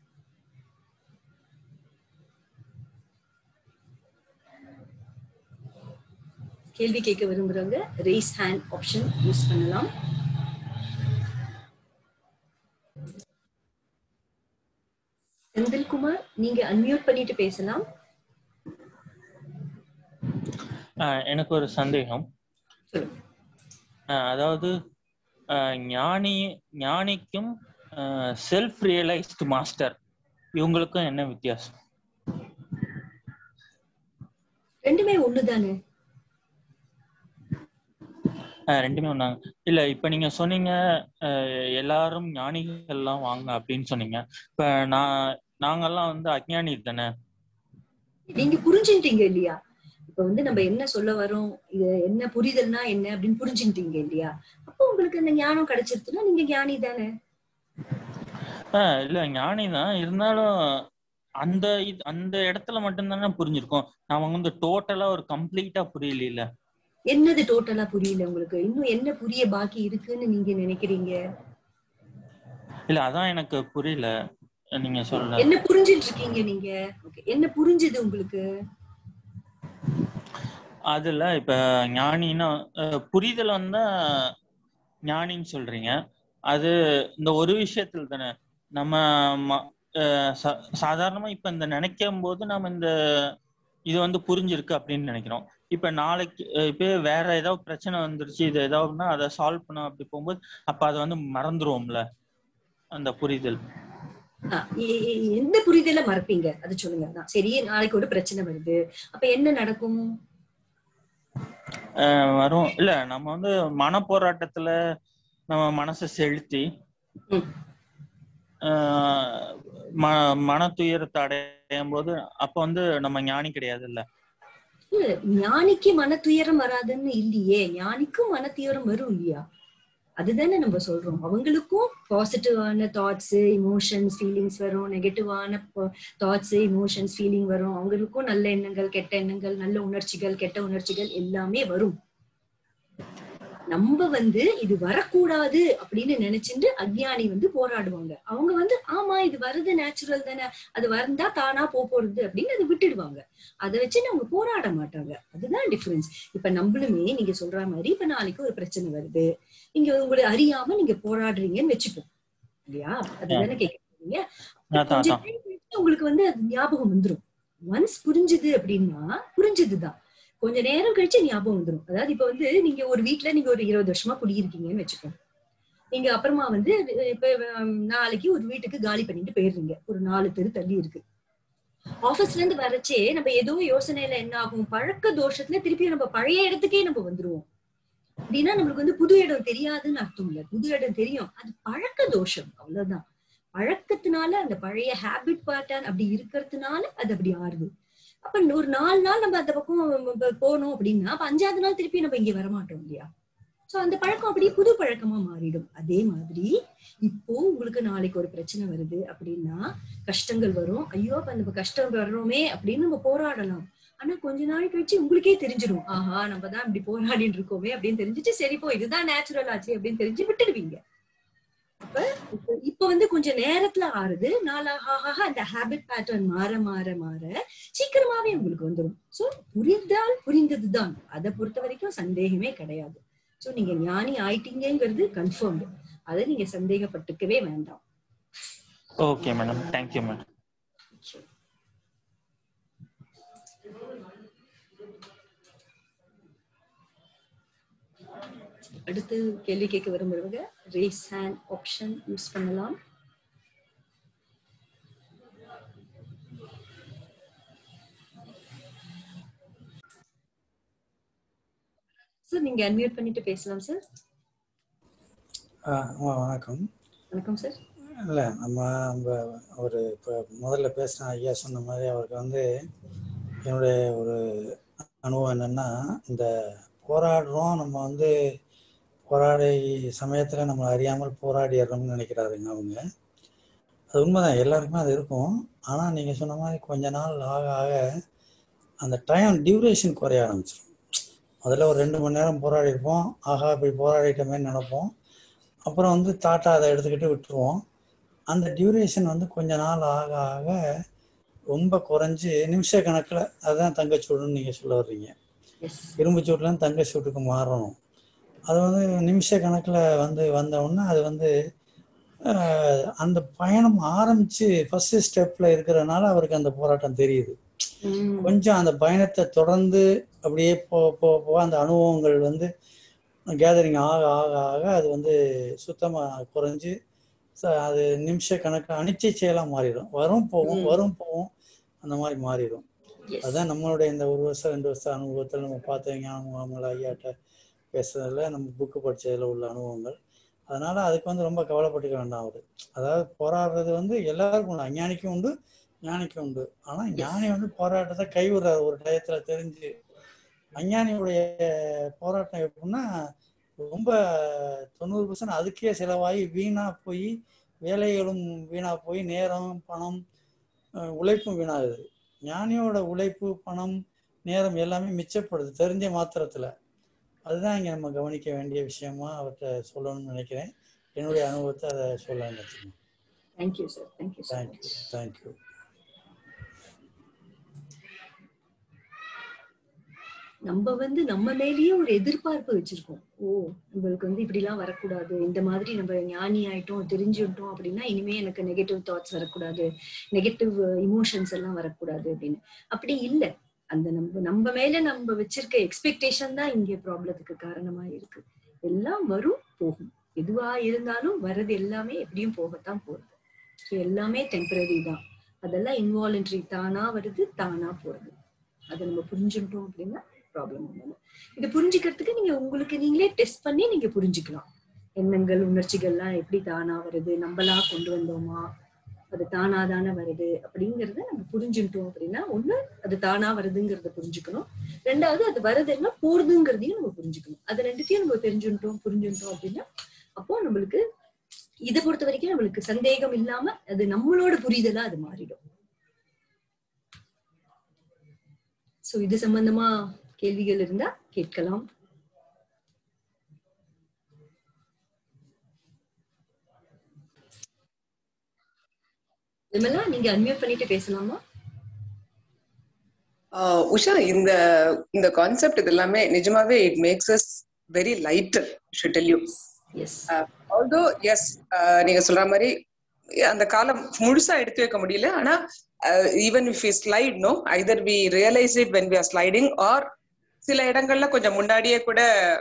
கேள்வி கேட்க விரும்புறவங்க ரேஸ் ஹேண்ட் ஆப்ஷன் யூஸ் பண்ணலாம். செந்தில்குமார், நீங்க அன்மியூட் பண்ணிட்டு பேசலாம். எனக்கு ஒரு சந்தேகம். அதாவது ஞானி ஞானிக்கும் செல்ஃப் ரியலைஸ்டு மாஸ்டர் இவங்களுக்கும் என்ன வித்தியாசம்? ரெண்டுமே ஒண்ணுதானே. ரெண்டுமே ஒண்ணாங்க. இல்ல இப்ப நீங்க சொன்னீங்க எல்லாரும் ஞானிகள் எல்லாம் வாங்க அப்படின்னு சொன்னீங்க. இப்ப நான் நாங்கெல்லாம் வந்து அஜ்ஞானி தானே. நீங்க புரிஞ்சுட்டீங்க இல்லையா? இப்ப வந்து நம்ம என்ன சொல்ல வரோம், இது என்ன புரிதல்னா என்ன அப்படின்னு புரிஞ்சுட்டீங்க இல்லையா? அப்போ உங்களுக்கு அந்த ஞானம் கிடைச்சிருச்சுன்னா நீங்க ஞானி தானே. ஆஹ் இல்ல ஞானி தான், இருந்தாலும் அந்த அந்த இடத்துல மட்டும்தானே புரிஞ்சிருக்கோம். நாம வந்து டோட்டலா ஒரு கம்ப்ளீட்டா புரியல. என்னது டோட்டலா புரியல உங்களுக்கு? இன்னும் என்ன புரிய பாக்கி இருக்குன்னு நீங்க நினைக்கிறீங்க? இல்ல அதான் எனக்கு புரியல, நீங்க சொல்ல என்ன புரிஞ்சிட்டு இருக்கீங்க நீங்க? என்ன புரிஞ்சது உங்களுக்கு? அதுல இப்ப ஞானின்னா புரிதல் வந்தா ஞானின்னு சொல்றீங்க. அது இந்த ஒரு விஷயத்துல தானே நம்ம சாதாரணமா இப்ப இந்த நினைக்கும் போது நாம இந்த இது வந்து புரிஞ்சிருக்கு அப்படின்னு நினைக்கிறோம். இப்ப நாளைக்கு இப்ப வேற ஏதாவது பிரச்சனை வந்துருச்சு, இது ஏதாவதுன்னா அதை சால்வ் பண்ண அப்படி போகும்போது அப்ப அதை வந்து மறந்துருவோம்ல அந்த புரிதல். எந்த புரிதலை மறப்பீங்க அது சொல்லுங்க. சரி, நாளைக்கு ஒரு பிரச்சனை வருது, அப்ப என்ன நடக்கும்? வரும் இல்ல, நம்ம வந்து மன போராட்டத்துல நம்ம மனசை செலுத்தி மன துயரத்தை அடையும் போது அப்ப வந்து நம்ம ஞானி கிடையாது இல்ல. ஞானிக்கு மன துயரம் வராதுன்னு இல்லையே, ஞானிக்கும் மன துயரம் வரும் இல்லையா? அதுதானே நம்ம சொல்றோம். அவங்களுக்கும் பாசிட்டிவான தாட்ஸ் இமோஷன்ஸ் ஃபீலிங்ஸ் வரும், நெகட்டிவான தாட்ஸ் இமோஷன்ஸ் ஃபீலிங் வரும். அவங்களுக்கும் நல்ல எண்ணங்கள் கெட்ட எண்ணங்கள், நல்ல உணர்ச்சிகள் கெட்ட உணர்ச்சிகள் எல்லாமே வரும். நம்ம வந்து இது வரக்கூடாது அப்படின்னு நினைச்சுட்டு அஜ்ஞானி வந்து போராடுவாங்க. அவங்க வந்து ஆமா இது வருது நேச்சுரல் தானே, அது வந்தா தானா போறது அப்படின்னு அதை விட்டுடுவாங்க. அதை வச்சு அவங்க போராட மாட்டாங்க. அதுதான் டிஃபரன்ஸ். இப்ப நம்மளுமே நீங்க சொல்ற மாதிரி இப்ப நாளைக்கு ஒரு பிரச்சனை வருது, நீங்க உங்களை அறியாம நீங்க போராடுறீங்கன்னு வச்சுப்போம் இல்லையா? அதுதானே கேக்குறீங்க. கொஞ்சம் உங்களுக்கு வந்து அது ஞாபகம் வந்துடும். ஒன்ஸ் புரிஞ்சுது அப்படின்னா புரிஞ்சதுதான், கொஞ்ச நேரம் கழிச்சு ஞாபகம் வந்துடும். அதாவது இப்ப வந்து நீங்க ஒரு வீட்டுல நீங்க ஒரு இருபது வருஷமா குடியிருக்கீங்கன்னு வச்சுக்கோங்க. நீங்க அப்புறமா வந்து இப்ப நாளைக்கு ஒரு வீட்டுக்கு காலி பண்ணிட்டு போயிடுறீங்க, ஒரு நாலு தெரு தள்ளி இருக்கு. ஆபீஸ்ல இருந்து வரச்சே நம்ம ஏதோ யோசனையில என்ன ஆகும், பழக்க தோஷத்துல திருப்பி நம்ம பழைய இடத்துக்கே நம்ம வந்துருவோம். அப்படின்னா நம்மளுக்கு வந்து புது இடம் தெரியாதுன்னு அர்த்தம் இல்ல, புது இடம் தெரியும், அது பழக்க தோஷம், அவ்வளவுதான். பழக்கத்தினால அந்த பழைய ஹேபிட் பேட்டர்ன் அப்படி இருக்கிறதுனால அது அப்படி ஆறுது. அப்ப ஒரு நாலு நாள் நம்ம அந்த பக்கம் போனோம் அப்படின்னா அப்ப அஞ்சாவது நாள் திருப்பி நம்ம இங்க வரமாட்டோம் இல்லையா? சோ அந்த பழக்கம் அப்படியே புது பழக்கமா மாறிடும். அதே மாதிரி இப்போ உங்களுக்கு நாளைக்கு ஒரு பிரச்சனை வருது அப்படின்னா கஷ்டங்கள் வரும். ஐயோ அப்ப நம்ம கஷ்டம் வர்றோமே அப்படின்னு நம்ம போராடலாம். ஆனா கொஞ்ச நாள் கழிச்சு உங்களுக்கே தெரிஞ்சிடும், ஆஹா நம்ம தான் இப்படி போராடிட்டு இருக்கோமே அப்படின்னு தெரிஞ்சுட்டு சரி போ இதுதான் நேச்சுரல் ஆச்சு அப்படின்னு தெரிஞ்சு விட்டுடுவீங்க. அப்ப இப்ப வந்து கொஞ்ச நேரத்துல ஆறுது, நாளாக அந்த ஹேபிட் பேட்டர்ன் மாற மாற மாற சீக்கிரமாவே உங்களுக்கு வந்துடும். சோ புரிந்தால் புரிந்ததுதான், அதை பொறுத்த வரைக்கும் சந்தேகமே கிடையாது. சோ நீங்க ஞானி ஆயிட்டீங்கிறது கன்ஃபர்ம்டு, அதை நீங்க சந்தேகப்பட்டுக்கவே வேண்டாம். Okay madam, thank you madam. அடுத்து கேள்வி கேட்க விரும்புறவங்க ரேஸ் ஹேண்ட் ஆப்ஷன் யூஸ் பண்ணலாம். சார் நீங்க அன்மியூட் பண்ணிட்டு பேசலாம் சார். வணக்கம். வணக்கம் சார். இல்லை நம்ம நம்ம ஒரு இப்போ முதல்ல பேசின ஐயா சொன்ன மாதிரி அவருக்கு வந்து என்னுடைய ஒரு அனுபவம் என்னென்னா, இந்த போராடுறோம் நம்ம வந்து போராடி சமயத்தில் நம்மளை அறியாமல் போராடிடுறோம்னு நினைக்கிறாருங்க அவங்க. அது உண்மைதான், எல்லாருக்குமே அது இருக்கும். ஆனால் நீங்கள் சொன்ன மாதிரி கொஞ்ச நாள் ஆக ஆக அந்த டைம் டியூரேஷன் குறைய ஆரம்பிச்சிடும். முதல்ல ஒரு ரெண்டு மணி நேரம் போராடி இருப்போம், ஆகா இப்படி போராடிட்டோமே நினைப்போம். அப்புறம் வந்து தாட்டா அதை எடுத்துக்கிட்டு விட்டுருவோம். அந்த டியூரேஷன் வந்து கொஞ்ச நாள் ஆக ஆக ரொம்ப குறைஞ்சி நிமிஷ கணக்கில், அதுதான் தங்கச்சூடுன்னு நீங்கள் சொல்ல வர்றீங்க, இரும்பு சூட்லேருந்து தங்க சூட்டுக்கு மாறணும். அது வந்து நிமிஷ கணக்கில் வந்து வந்தவுடனே அது வந்து அந்த பயணம் ஆரம்பித்து ஃபஸ்ட்டு ஸ்டெப்பில் இருக்கிறதுனால அவருக்கு அந்த போராட்டம் தெரியுது. கொஞ்சம் அந்த பயணத்தை தொடர்ந்து அப்படியே போக போக போக அந்த அனுபவங்கள் வந்து கேதரிங் ஆக ஆக ஆக அது வந்து சுத்தமாக குறைஞ்சி அது நிமிஷ கணக்கு அனிச்சை செயலாக மாறிடும். வரும் போகும் வரும் போகும் அந்த மாதிரி மாறிடும். அதுதான் நம்மளுடைய இந்த ஒரு வருஷம் ரெண்டு வருஷம் அனுபவத்தில் நம்ம பார்த்த ஞானமுகாமல் ஐயாட்ட பேசுறதுல, நம்ம புக்கு படித்ததில் உள்ள அனுபவங்கள். அதனால் அதுக்கு வந்து ரொம்ப கவலைப்பட்டுக்க வேண்டாம். அவர் அதாவது போராடுறது வந்து எல்லாருக்கும் உண்டு, அஞ்ஞானிக்கும் உண்டு ஞானிக்கும் உண்டு. ஆனால் ஞானி வந்து போராட்டத்தை கைவிடுறாரு ஒரு டயத்தில் தெரிஞ்சு. அஞ்ஞானியுடைய போராட்டம் எப்படின்னா ரொம்ப தொண்ணூறு பர்சன்ட் அதுக்கே செலவாகி வீணாக போய் வேலைகளும் வீணாக போய் நேரம் பணம் உழைப்பும் வீணாகுது. ஞானியோட உழைப்பு பணம் நேரம் எல்லாமே மிச்சப்படுது தெரிஞ்ச மாத்திரத்தில். அதுதான் இங்கே நம்ம கவனிக்க வேண்டிய விஷயமா அவர்கிட்ட சொல்லணும்னு நினைக்கிறேன். என்னுடைய அனுபவத்தை அதை சொல்ல நினைக்கிறேன். Thank you sir. Thank you thank you thank you. நம்ம வந்து நம்ம மேலேயே ஒரு எதிர்பார்ப்பு வச்சிருக்கோம். ஓ உங்களுக்கு வந்து இப்படி எல்லாம் வரக்கூடாது, இந்த மாதிரி நம்ம ஞானி ஆயிட்டோம் தெரிஞ்சுட்டோம் அப்படின்னா இனிமே எனக்கு நெகட்டிவ் தாட்ஸ் வரக்கூடாது, நெகட்டிவ் இமோஷன்ஸ் எல்லாம் வரக்கூடாது அப்படின்னு. அப்படி இல்லை. அந்த நம்ம நம்ம மேல நம்ம வச்சிருக்க எக்ஸ்பெக்டேஷன் தான் இங்க ப்ராப்ளத்துக்கு காரணமா இருக்கு. எல்லாம் வரும் போகும், எதுவா இருந்தாலும் வர்றது எல்லாமே எப்படியும் போகத்தான் போகுது. ஸோ எல்லாமே டெம்பரரி தான். அதெல்லாம் இன்வாலன்ட்ரி, தானா வருது தானா போறது. அதை நம்ம புரிஞ்சுட்டோம் அப்படின்னா ப்ராப்ளம் ஒண்ணு. இது புரிஞ்சுக்கிறதுக்கு நீங்க உங்களுக்கு நீங்களே டெஸ்ட் பண்ணி நீங்க புரிஞ்சுக்கலாம். எண்ணங்கள் உணர்ச்சிகள்லாம் எப்படி தானா வருது, நம்மளா கொண்டு வந்தோமா, அது தானா தானே வருது அப்படிங்கறத நம்ம புரிஞ்சுட்டோம் அப்படின்னா, ஒண்ணு அது தானா வருதுங்கிறத புரிஞ்சுக்கணும், ரெண்டாவது அது வருதுன்னா போறதுங்கிறதையும் நம்ம புரிஞ்சுக்கணும். அது ரெண்டுத்தையும் நம்ம தெரிஞ்சுட்டோம் புரிஞ்சுட்டோம் அப்படின்னா அப்போ நம்மளுக்கு இதை பொறுத்த வரைக்கும் நம்மளுக்கு சந்தேகம் இல்லாம அது நம்மளோட புரிதலா அது மாறிடும். சோ இது சம்பந்தமா கேள்விகள் இருந்தா கேட்கலாம். விமலா நீங்க அன்மியூட் பண்ணிட்டு பேசலாமா? உஷா, இந்த இந்த கான்செப்ட் இது எல்லாமே நிஜமாவே it makes us very lighter. Should tell you. Yes. Although yes, நீங்க சொல்ற மாதிரி அந்த காலம் முழுசா எடுத்து வைக்க முடியல. ஆனா even if we slide no either we realise it when we are sliding or சில இடங்கள்ல கொஞ்சம் முன்னாடியே கூட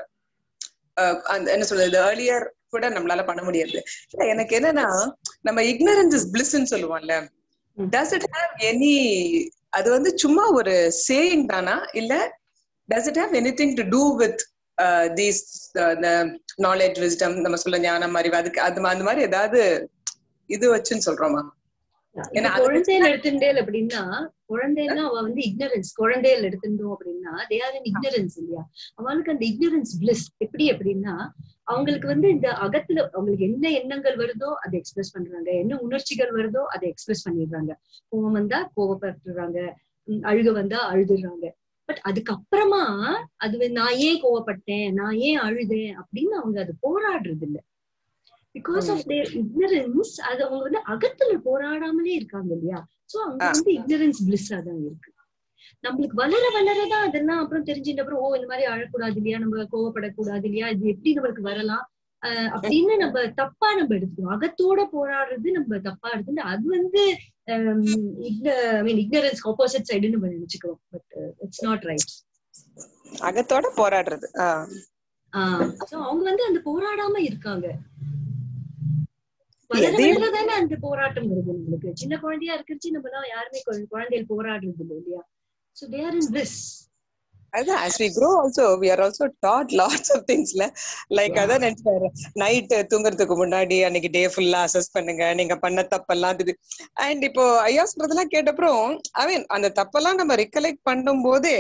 என்ன சொல்றது ஏர்லியர் கூட நம்மளால பண்ண முடியாது. எனக்கு என்னன்னா நம்ம இக்னரன்ஸ் இஸ் பிளிஸ்ன்னு சொல்லுவோம்ல, டஸ் இட் ஹேவ் எனி, அது வந்து சும்மா ஒரு சேயிங் தானா, இல்ல does it have anything to do with these knowledge wisdom, நம்ம சொல்ல ஞானம் அறிவு, அதுக்கு அது அந்த மாதிரி ஏதாவது இது வச்சுன்னு சொல்றோமா? குழந்தையில எடுத்துட்டேன் அப்படின்னா, குழந்தைன்னா அவ வந்து இக்னரன்ஸ், குழந்தையில எடுத்துட்டோம் அப்படின்னா தே ஆர் இன் இக்னரன்ஸ் இல்லையா? அவளுக்கு அந்த இக்னரன்ஸ் பிளிஸ் எப்படி அப்படின்னா, அவங்களுக்கு வந்து இந்த அகத்துல அவங்களுக்கு என்ன எண்ணங்கள் வருதோ அதை எக்ஸ்பிரஸ் பண்றாங்க, என்ன உணர்ச்சிகள் வருதோ அதை எக்ஸ்பிரஸ் பண்ணிடுறாங்க. கோவம் வந்தா கோவப்படுறாங்க, அழுக வந்தா அழுதுறாங்க. பட் அதுக்கப்புறமா அது நான் ஏன் கோவப்பட்டேன், நான் ஏன் அழுதேன் அப்படின்னு அவங்க அது போராடுறது இல்லை. பிகாஸ் ஆஃப் தேர் இக்னரன்ஸ் அது அவங்க வந்து அகத்துல போராடாமலே இருக்காங்க இல்லையா? சோ அங்க வந்து இக்னரன்ஸ் பிளிஸ்ஸா தான் இருக்கு. நம்மளுக்கு வளர வளரதான் அதெல்லாம் அப்புறம் தெரிஞ்சுட்ட அப்புறம் ஓ இந்த மாதிரி அழக்கூடாது இல்லையா, நம்ம கோவப்படக்கூடாது இல்லையா, இது எப்படி நம்மளுக்கு வரலாம் அஹ் அப்படின்னு நம்ம தப்பா நம்ம எடுத்துக்கணும். அகத்தோட போராடுறது நம்ம தப்பா எடுத்துட்டு அது வந்து இக்னரன்ஸ் ஆப்போசிட் சைடுன்னு நம்ம நினைச்சுக்கிறோம். But it's not right. அகத்தோட போராடுறது ஆஹ் சோ அவங்க வந்து அந்த போராடாம இருக்காங்க. வளர வளரதானே அந்த போராட்டம் வருது நம்மளுக்கு. சின்ன குழந்தையா இருக்கிறச்சு நம்ம எல்லாம் யாருமே குழந்தைகள் போராடுறது இல்லை இல்லையா? So they are in bliss. அதான் as we grow also we are also taught lots of things la like Yeah. அதான் நினைச்சாரு நைட் தூங்குறதுக்கு முன்னாடி அன்னைக்கு டே ஃபுல்லா அசஸ் பண்ணுங்க நீங்க பண்ண தப்பெல்லாம் இது. அண்ட் இப்போ ஐயா சொல்றதெல்லாம் கேட்டப்புறம் ஐ மீன் அந்த தப்பெல்லாம் நம்ம ரிகலெக்ட் பண்ணும் போதே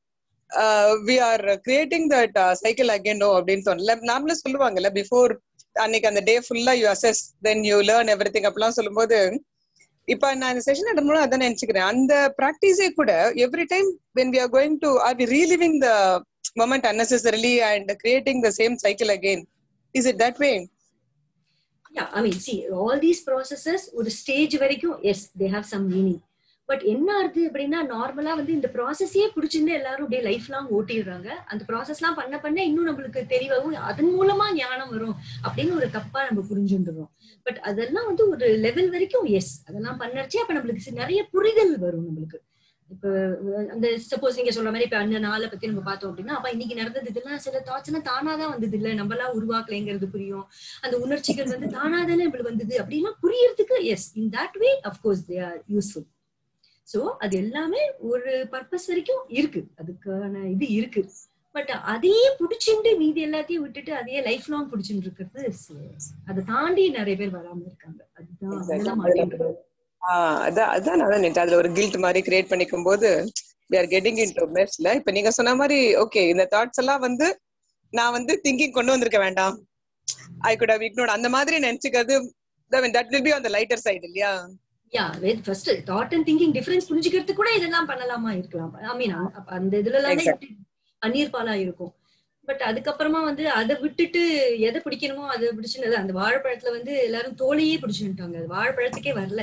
we are creating that uh, cycle again no அப்படின்னு சொன்னல. நாமளே சொல்லுவாங்கல்ல பிஃபோர் அன்னைக்கு அந்த டே ஃபுல்லா you assess then you learn everything அப்படிலாம் சொல்லும்போது இப்ப நான் இந்த செஷன் அட்டன் பண்ண அதான் நினைச்சுக்கிறேன். அந்த பிராக்டிஸே கூட every time when we are going to are we reliving the moment unnecessarily and creating the same cycle again? Is it that way? Yeah, I mean see all these processes ஒரு stage வரைக்கும் yes they have some meaning. But என்ன ஆகுது அப்படின்னா நார்மலா வந்து இந்த ப்ராசஸையே பிடிச்சிருந்து எல்லாரும் அப்படியே லைஃப் லாங் ஓட்டிடுறாங்க. அந்த ப்ராசஸ் எல்லாம் பண்ண பண்ண இன்னும் நம்மளுக்கு தெளிவாகும் அதன் மூலமா ஞானம் வரும் அப்படின்னு ஒரு தப்பா நம்ம புரிஞ்சுடுறோம். பட் அதெல்லாம் வந்து ஒரு லெவல் வரைக்கும் எஸ் அதெல்லாம் பண்ணறச்சே அப்ப நம்மளுக்கு நிறைய புரிதல் வரும் நம்மளுக்கு. இப்ப அந்த சப்போஸ் நீங்க சொல்ற மாதிரி இப்ப அந்த நாளை பத்தி நம்ம பார்த்தோம் அப்படின்னா அப்ப இன்னைக்கு நடந்தது இதெல்லாம் சில தாட்ஸ் எல்லாம் தானாதான் வந்தது இல்ல நம்ம எல்லாம் உருவாக்கலைங்கிறது புரியும். அந்த உணர்ச்சிகள் வந்து தானாதானே இப்படி வந்தது அப்படின்னா புரியறதுக்கு yes in that way of course they are useful. So அது எல்லாமே ஒரு பர்பஸ் வரைக்கும் இருக்கு, அதுக்கான இது இருக்கு. பட் அதையே புடிச்சுட்டு மீதி எல்லாத்தையும் விட்டுட்டு அதையே லைஃப் லாங் புடிச்சுட்டு இருக்கிறது அதை தாண்டி நிறைய பேர் வராம இருக்காங்க. அதுதான் அதான் அதான் நான் அதுல ஒரு கில்ட் மாதிரி கிரியேட் பண்ணிக்கும் போது we are getting into messல. இப்ப நீங்க சொன்ன மாதிரி ஓகே இந்த தாட்ஸ் எல்லாம் வந்து நான் வந்து திங்கிங் கொண்டு வந்திருக்க வேண்டாம், ஐ குட் ஹவ் இக்னோர்ட் அந்த மாதிரி நினைச்சுக்கிறது that will be on the lighter side இல்லையா? Yeah, with first thought and thinking difference புரிஞ்சிக்கிறதுக்கு கூட இதெல்லாம் பண்ணலாமா இருக்கலாம். ஐ மீன் அந்த இதுல எல்லாம் பன்னீர் பாலா இருக்கும். பட் அதுக்கப்புறமா வந்து அதை விட்டுட்டு எதை பிடிக்கணுமோ அதை பிடிச்சுன்னு அந்த வாழைப்பழத்துல வந்து எல்லாரும் தோலையே பிடிச்சுட்டாங்க, அது வாழைப்பழத்துக்கே வரல.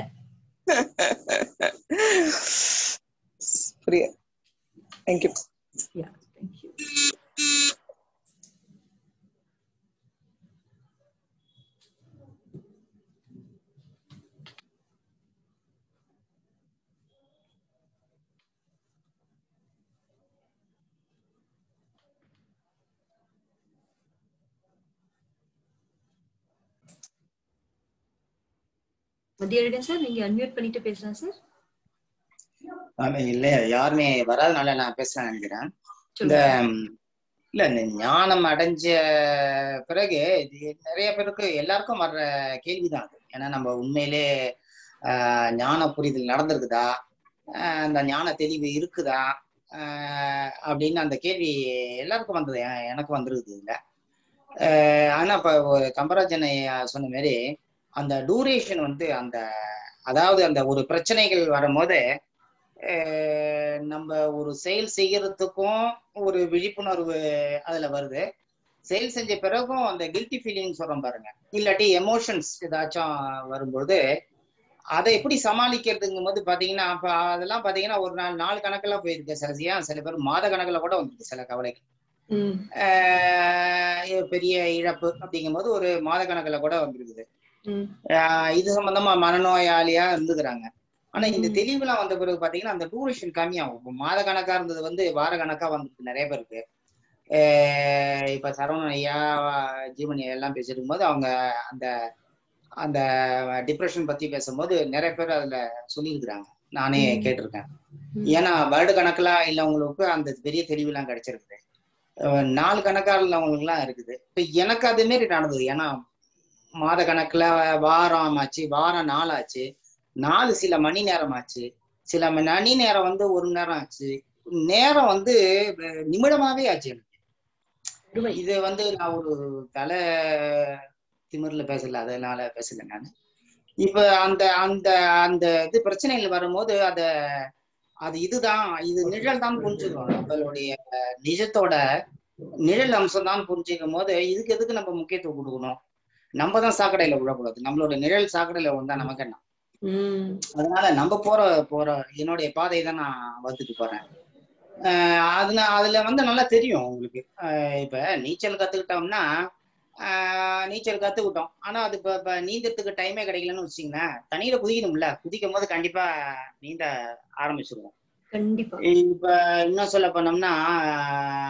புரிய. Thank you. Yeah, thank you. Mathiyazhagan sir நீங்க அன்மியூட் பண்ணிட்டு பேசலாம் சார். இல்ல யாருமே வராதனால நான் பேசலாம் நினைக்கிறேன். இந்த இல்ல இந்த ஞானம் அடைஞ்ச பிறகு நிறைய பேருக்கு எல்லாருக்கும் வர்ற கேள்விதான் அது. ஏன்னா நம்ம உண்மையிலே ஆஹ் ஞான புரிதல் நடந்திருக்குதா, அந்த ஞான தெளிவு இருக்குதா ஆஹ் அப்படின்னு அந்த கேள்வி எல்லாருக்கும் வந்தது, எனக்கு வந்துருக்குது இல்லை. ஆஹ் ஆனா இப்ப ஒரு கம்பராஜன் சொன்ன மாதிரி அந்த டூரேஷன் வந்து அந்த அதாவது அந்த ஒரு பிரச்சனைகள் வரும்போது நம்ம ஒரு செயல் செய்யறதுக்கும் ஒரு விழிப்புணர்வு அதுல வருது. செயல் செஞ்ச பிறகும் அந்த கில்ட்டி ஃபீலிங் சொல்றோம் பாருங்க, இல்லாட்டி எமோஷன்ஸ் ஏதாச்சும் வரும்போது அதை எப்படி சமாளிக்கிறதுங்கும் போது பாத்தீங்கன்னா அப்ப அதெல்லாம் பாத்தீங்கன்னா ஒரு நாள் நாள் கணக்குல போயிருக்கு, சில ஏன் சில பேர் மாத கணக்குல கூட வந்துருக்கு சில கவலைகள். ஆஹ் பெரிய இழப்பு அப்படிங்கும் போது ஒரு மாத கணக்குல கூட வந்துருக்குது. ஆஹ் இது சம்பந்தமா மனநோயாளியா இருந்துக்கிறாங்க. ஆனா இந்த தெளிவுலாம் வந்த பிறகு பாத்தீங்கன்னா அந்த டூரேஷன் கம்மியாகும். மாத கணக்கா இருந்தது வந்து வார கணக்கா வந்துருக்கு நிறைய பேருக்கு. ஆஹ் இப்ப சரவணன் ஐயா ஜீவன் எல்லாம் பேசிருக்கும் போது அவங்க அந்த அந்த டிப்ரெஷன் பத்தி பேசும்போது நிறைய பேர் அதுல சொல்லியிருக்கிறாங்க, நானே கேட்டிருக்கேன். ஏன்னா வருட கணக்குல இல்லவங்களுக்கு அந்த பெரிய தெளிவுலாம் கிடைச்சிருக்குது, நாலு கணக்கா உள்ளவங்களுக்கு எல்லாம் இருக்குது. இப்ப எனக்கு அது மாரி நடந்தது. ஏன்னா மாத கணக்குல வாரம் ஆச்சு, வாரம் நாள் ஆச்சு, நாலு சில மணி நேரம் ஆச்சு, சில மணி நேரம் வந்து ஒரு நேரம் ஆச்சு, நேரம் வந்து நிமிடமாவே ஆச்சு எனக்கு. இது வந்து நான் ஒரு தலை திமிர்ல பேசல, அதனால பேசல நான். இப்ப அந்த அந்த அந்த இது பிரச்சனைகள் வரும்போது அத அது இதுதான் இது நிழல் தான் புரிஞ்சுக்கணும், நம்மளுடைய நிஜத்தோட நிழல் அம்சம் தான் புரிஞ்சுக்கும் போது இதுக்கு எதுக்கு நம்ம முக்கியத்துவம் கொடுக்கணும்? நம்ம தான் சாக்கடையில விழக்கூடாது, நம்மளோட நிழல் சாக்கடையில விழுந்தா நமக்கு என்ன? அதனால நம்ம போற போற என்னுடைய பாதையை தான் நான் வந்துட்டு போறேன். ஆஹ் அதுல அதுல வந்து நல்லா தெரியும் உங்களுக்கு. ஆஹ் இப்ப நீச்சல் கத்துக்கிட்டோம்னா ஆஹ் நீச்சல் கத்துக்கிட்டோம், ஆனா அது இப்ப இப்ப நீந்தத்துக்கு டைமே கிடைக்கலன்னு வச்சுங்களேன், தண்ணியில குதிக்கணும்ல, குதிக்கும் போது கண்டிப்பா நீந்த ஆரம்பிச்சிருவோம். கண்டிப்பா. இப்ப இன்னும் சொல்ல போனோம்னா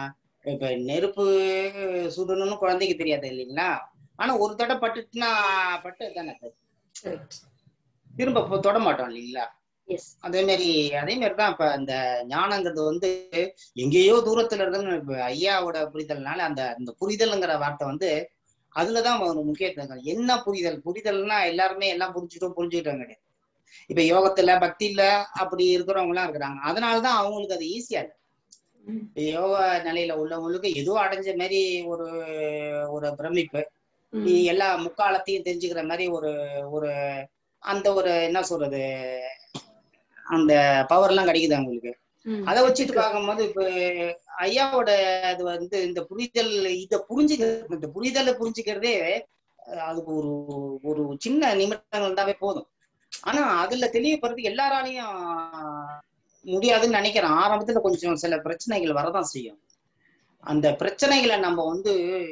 இப்ப நெருப்பு சுடணும்னு குழந்தைக்கு தெரியாது இல்லைங்களா? ஆனா ஒரு தடவை பட்டுச்சுன்னா பட்டு தானே திரும்ப தொட மாட்டோம் இல்லைங்களா? அதே மாதிரி அதே மாதிரிதான் இப்ப அந்த ஞானங்கிறது வந்து எங்கேயோ தூரத்துல இருக்குன்னு ஐயாவோட புரிதல்னால அந்த அந்த புரிதல்ங்கிற வார்த்தை வந்து அதுலதான் ஒரு முக்கியத்துவம். என்ன புரிதல்? புரிதல்னா எல்லாருமே எல்லாம் புரிஞ்சுட்டோம் புரிஞ்சுக்கிட்டோம் கிடையாது. இப்ப யோகத்துல பக்தியில அப்படி இருக்கிறவங்க எல்லாம் இருக்கிறாங்க. அதனாலதான் அவங்களுக்கு அது ஈஸியா இருக்கு. யோகா நிலையில உள்ளவங்களுக்கு ஏதோ அடைஞ்ச மாதிரி ஒரு ஒரு பிரமிப்பு, எல்லா முக்காலத்தையும் தெரிஞ்சுக்கிற மாதிரி ஒரு ஒரு அந்த ஒரு என்ன சொல்றது அந்த பவர் எல்லாம் கிடைக்குது அவங்களுக்கு. அதை வச்சுட்டு பார்க்கும்போது இப்ப ஐயாவோட இது வந்து இந்த புரிதல் இத புரிஞ்சுக்கிறது இந்த புரிதலை புரிஞ்சுக்கிறதே அதுக்கு ஒரு ஒரு சின்ன நிமிடங்கள் இருந்தாவே போதும். ஆனா அதுல தெளிவுபடுறதுக்கு எல்லாராலையும் முடியாதுன்னு நினைக்கிறேன். ஆரம்பத்துல கொஞ்சம் சில பிரச்சனைகள் வரதான் செய்யும். அந்த பிரச்சனைகளை நம்ம வந்து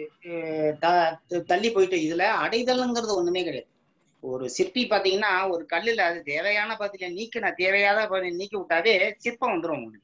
தள்ளி போயிட்டு இதுல அடைதல்ங்கிறது ஒண்ணுமே கிடையாது. ஒரு சிற்பி பாத்தீங்கன்னா ஒரு கல்லுல அது தேவையான பதில நீக்க நான் தேவையாத நீக்கி விட்டாவே சிற்பம் வந்துடும் உங்களுக்கு.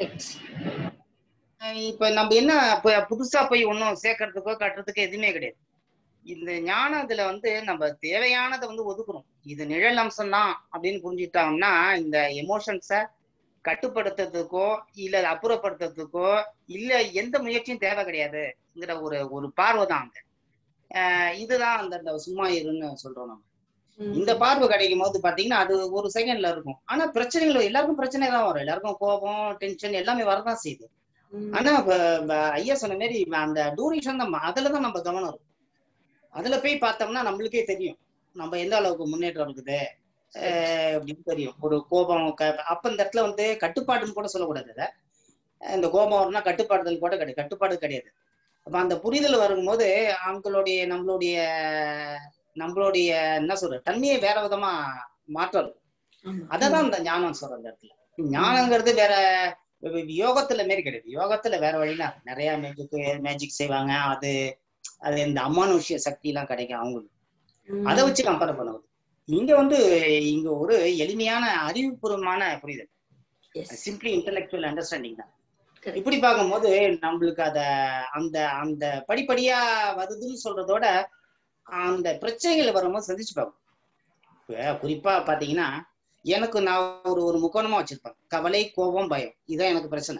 இப்ப நம்ம என்ன புதுசா போய் ஒன்னும் சேர்க்கறதுக்கோ கட்டுறதுக்கோ எதுவுமே கிடையாது. இந்த ஞானத்துல வந்து நம்ம தேவையானதை வந்து ஒதுக்குறோம். இது நிழல் அம்சம் தான் அப்படின்னு புரிஞ்சுட்டோம்னா இந்த எமோஷன்ஸை கட்டுப்படுத்துறதுக்கோ இல்ல அப்புறப்படுத்துறதுக்கோ இல்ல எந்த முயற்சியும் தேவை கிடையாதுங்கிற ஒரு ஒரு பார்வை தான் அங்க. ஆஹ் இதுதான் அந்த சும்மா இருன்னு சொல்றோம் நம்ம. இந்த பார்வை கிடைக்கும் போது பாத்தீங்கன்னா அது ஒரு செகண்ட்ல இருக்கும். ஆனா பிரச்சனைகள் எல்லாருக்கும் பிரச்சனை தான் வரும். எல்லாருக்கும் கோபம் டென்ஷன் எல்லாமே வரதான் செய்யுது. ஆனா ஐயா சொன்ன மாதிரி அந்த டூரேஷன் தான் அதுலதான் நம்ம கவனம் இருக்கும். அதுல போய் பார்த்தோம்னா நம்மளுக்கே தெரியும் நம்ம எந்த அளவுக்கு முன்னேற்றம் இருக்குது அப்படின்னு தெரியும். ஒரு கோபம் அப்ப இந்த இடத்துல வந்து கட்டுப்பாடுன்னு கூட சொல்லக்கூடாது. அதை இந்த கோபம் வரும்னா கட்டுப்பாடுதல் கூட கிடையாது, கட்டுப்பாடு கிடையாது. அப்ப அந்த புரிதல் வரும்போது அவங்களுடைய நம்மளுடைய நம்மளுடைய என்ன சொல்ற தன்மையை வேற விதமா மாற்றம். அததான் இந்த ஞானம் சொல்ற அந்த இடத்துல. ஞானங்கிறது வேற யோகத்துல மாரி கிடையாது. யோகத்துல வேற வழினா நிறைய மேஜிக் மேஜிக் செய்வாங்க. அது அது இந்த அமானுஷ்ய சக்தி எல்லாம் கிடைக்கும் அவங்களுக்கு. அதை வச்சு கம்பேர் பண்ணுவது. இங்க வந்து இங்க ஒரு எளிமையான அறிவுபூர்வமான புரிதல், சிம்பிளி இன்டெலெக்சுவல் அண்டர்ஸ்டாண்டிங் தான். இப்படி பார்க்கும்போது நம்மளுக்கு அத அந்த அந்த படிப்படியா வருதுன்னு சொல்றதோட அந்த பிரச்சனைகள் வரும்போது சந்திச்சு பார்ப்போம். இப்ப குறிப்பா பாத்தீங்கன்னா எனக்கு நான் ஒரு ஒரு முக்கோணமா வச்சிருப்பேன். கவலை, கோபம், பயம். இதுதான் எனக்கு பிரச்சனை.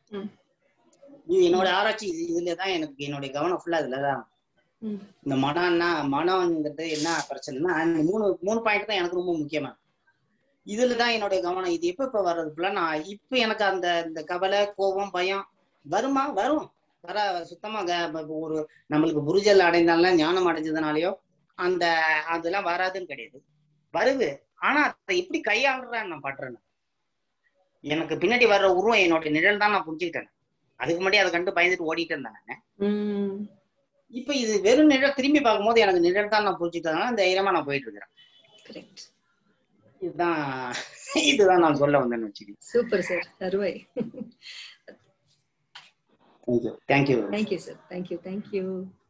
என்னோட ஆராய்ச்சி இதுலதான் எனக்கு என்னுடைய கவனம் ஃபுல்லா இதுலதான். இந்த மனம்னா மனம்ங்கிறது என்ன பிரச்சனைனா மூணு மூணு பாயிண்ட் தான் எனக்கு ரொம்ப முக்கியமா. இதுலதான் என்னுடைய கவனம். இது எப்ப இப்ப வர்றதுக்குள்ள நான் இப்ப எனக்கு அந்த இந்த கவலை, கோபம், பயம் வருமா? வரும். வர சுத்தமா ஒரு நம்மளுக்கு புரிதல் அடைந்தாலும் ஞானம் அடைஞ்சதுனாலயோ அந்த அதெல்லாம் வராதுன்னு கிடையாது, வருது. ஆனா அதை எப்படி கையாளுறான்னு நான் பண்றேன். எனக்கு பின்னாடி வர்ற உருவம் என்னோட நிழல் தான் நான் புரிஞ்சுக்கிட்டேன். அதுக்கு முன்னாடி அதை கண்டு பயந்துட்டு ஓடிட்டு இருந்தேன் நான். இப்ப இது வெறும் நிழல் திரும்பி பார்க்கும்போது எனக்கு நிழல் தான் நான் புரிஞ்சுக்கிட்டதுனால தைரியமா நான் போயிட்டு இருக்கிறேன். இதுதான் இதுதான் நான் சொல்ல வந்தேன்னு வச்சுக்கேன். சூப்பர் சார், அருமை. Thank you thank you sir, thank you thank you.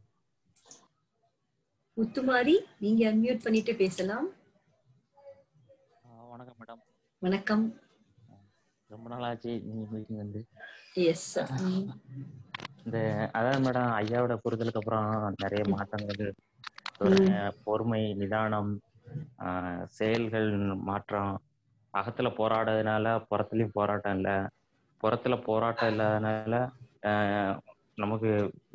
Muthumari, நீங்க அன்மியூட் பண்ணிட்டு பேசலாம். வணக்கம் மேடம். வணக்கம். ரொம்ப நாள் ஆச்சு நீங்க மீட்டிங் வந்து. Yes sir. இந்த அதான் மேடம் ஐயாவோட புரிதலுக்கு அப்புறம் நிறைய மாற்றங்கள், பொறுமை, நிதானம், ஆஹ் செயல்கள் மாற்றம். அகத்துல போராடுறதுனால புறத்துலயும் போராட்டம் இல்லை, புறத்துல போராட்டம் இல்லாதனால ஆஹ் நமக்கு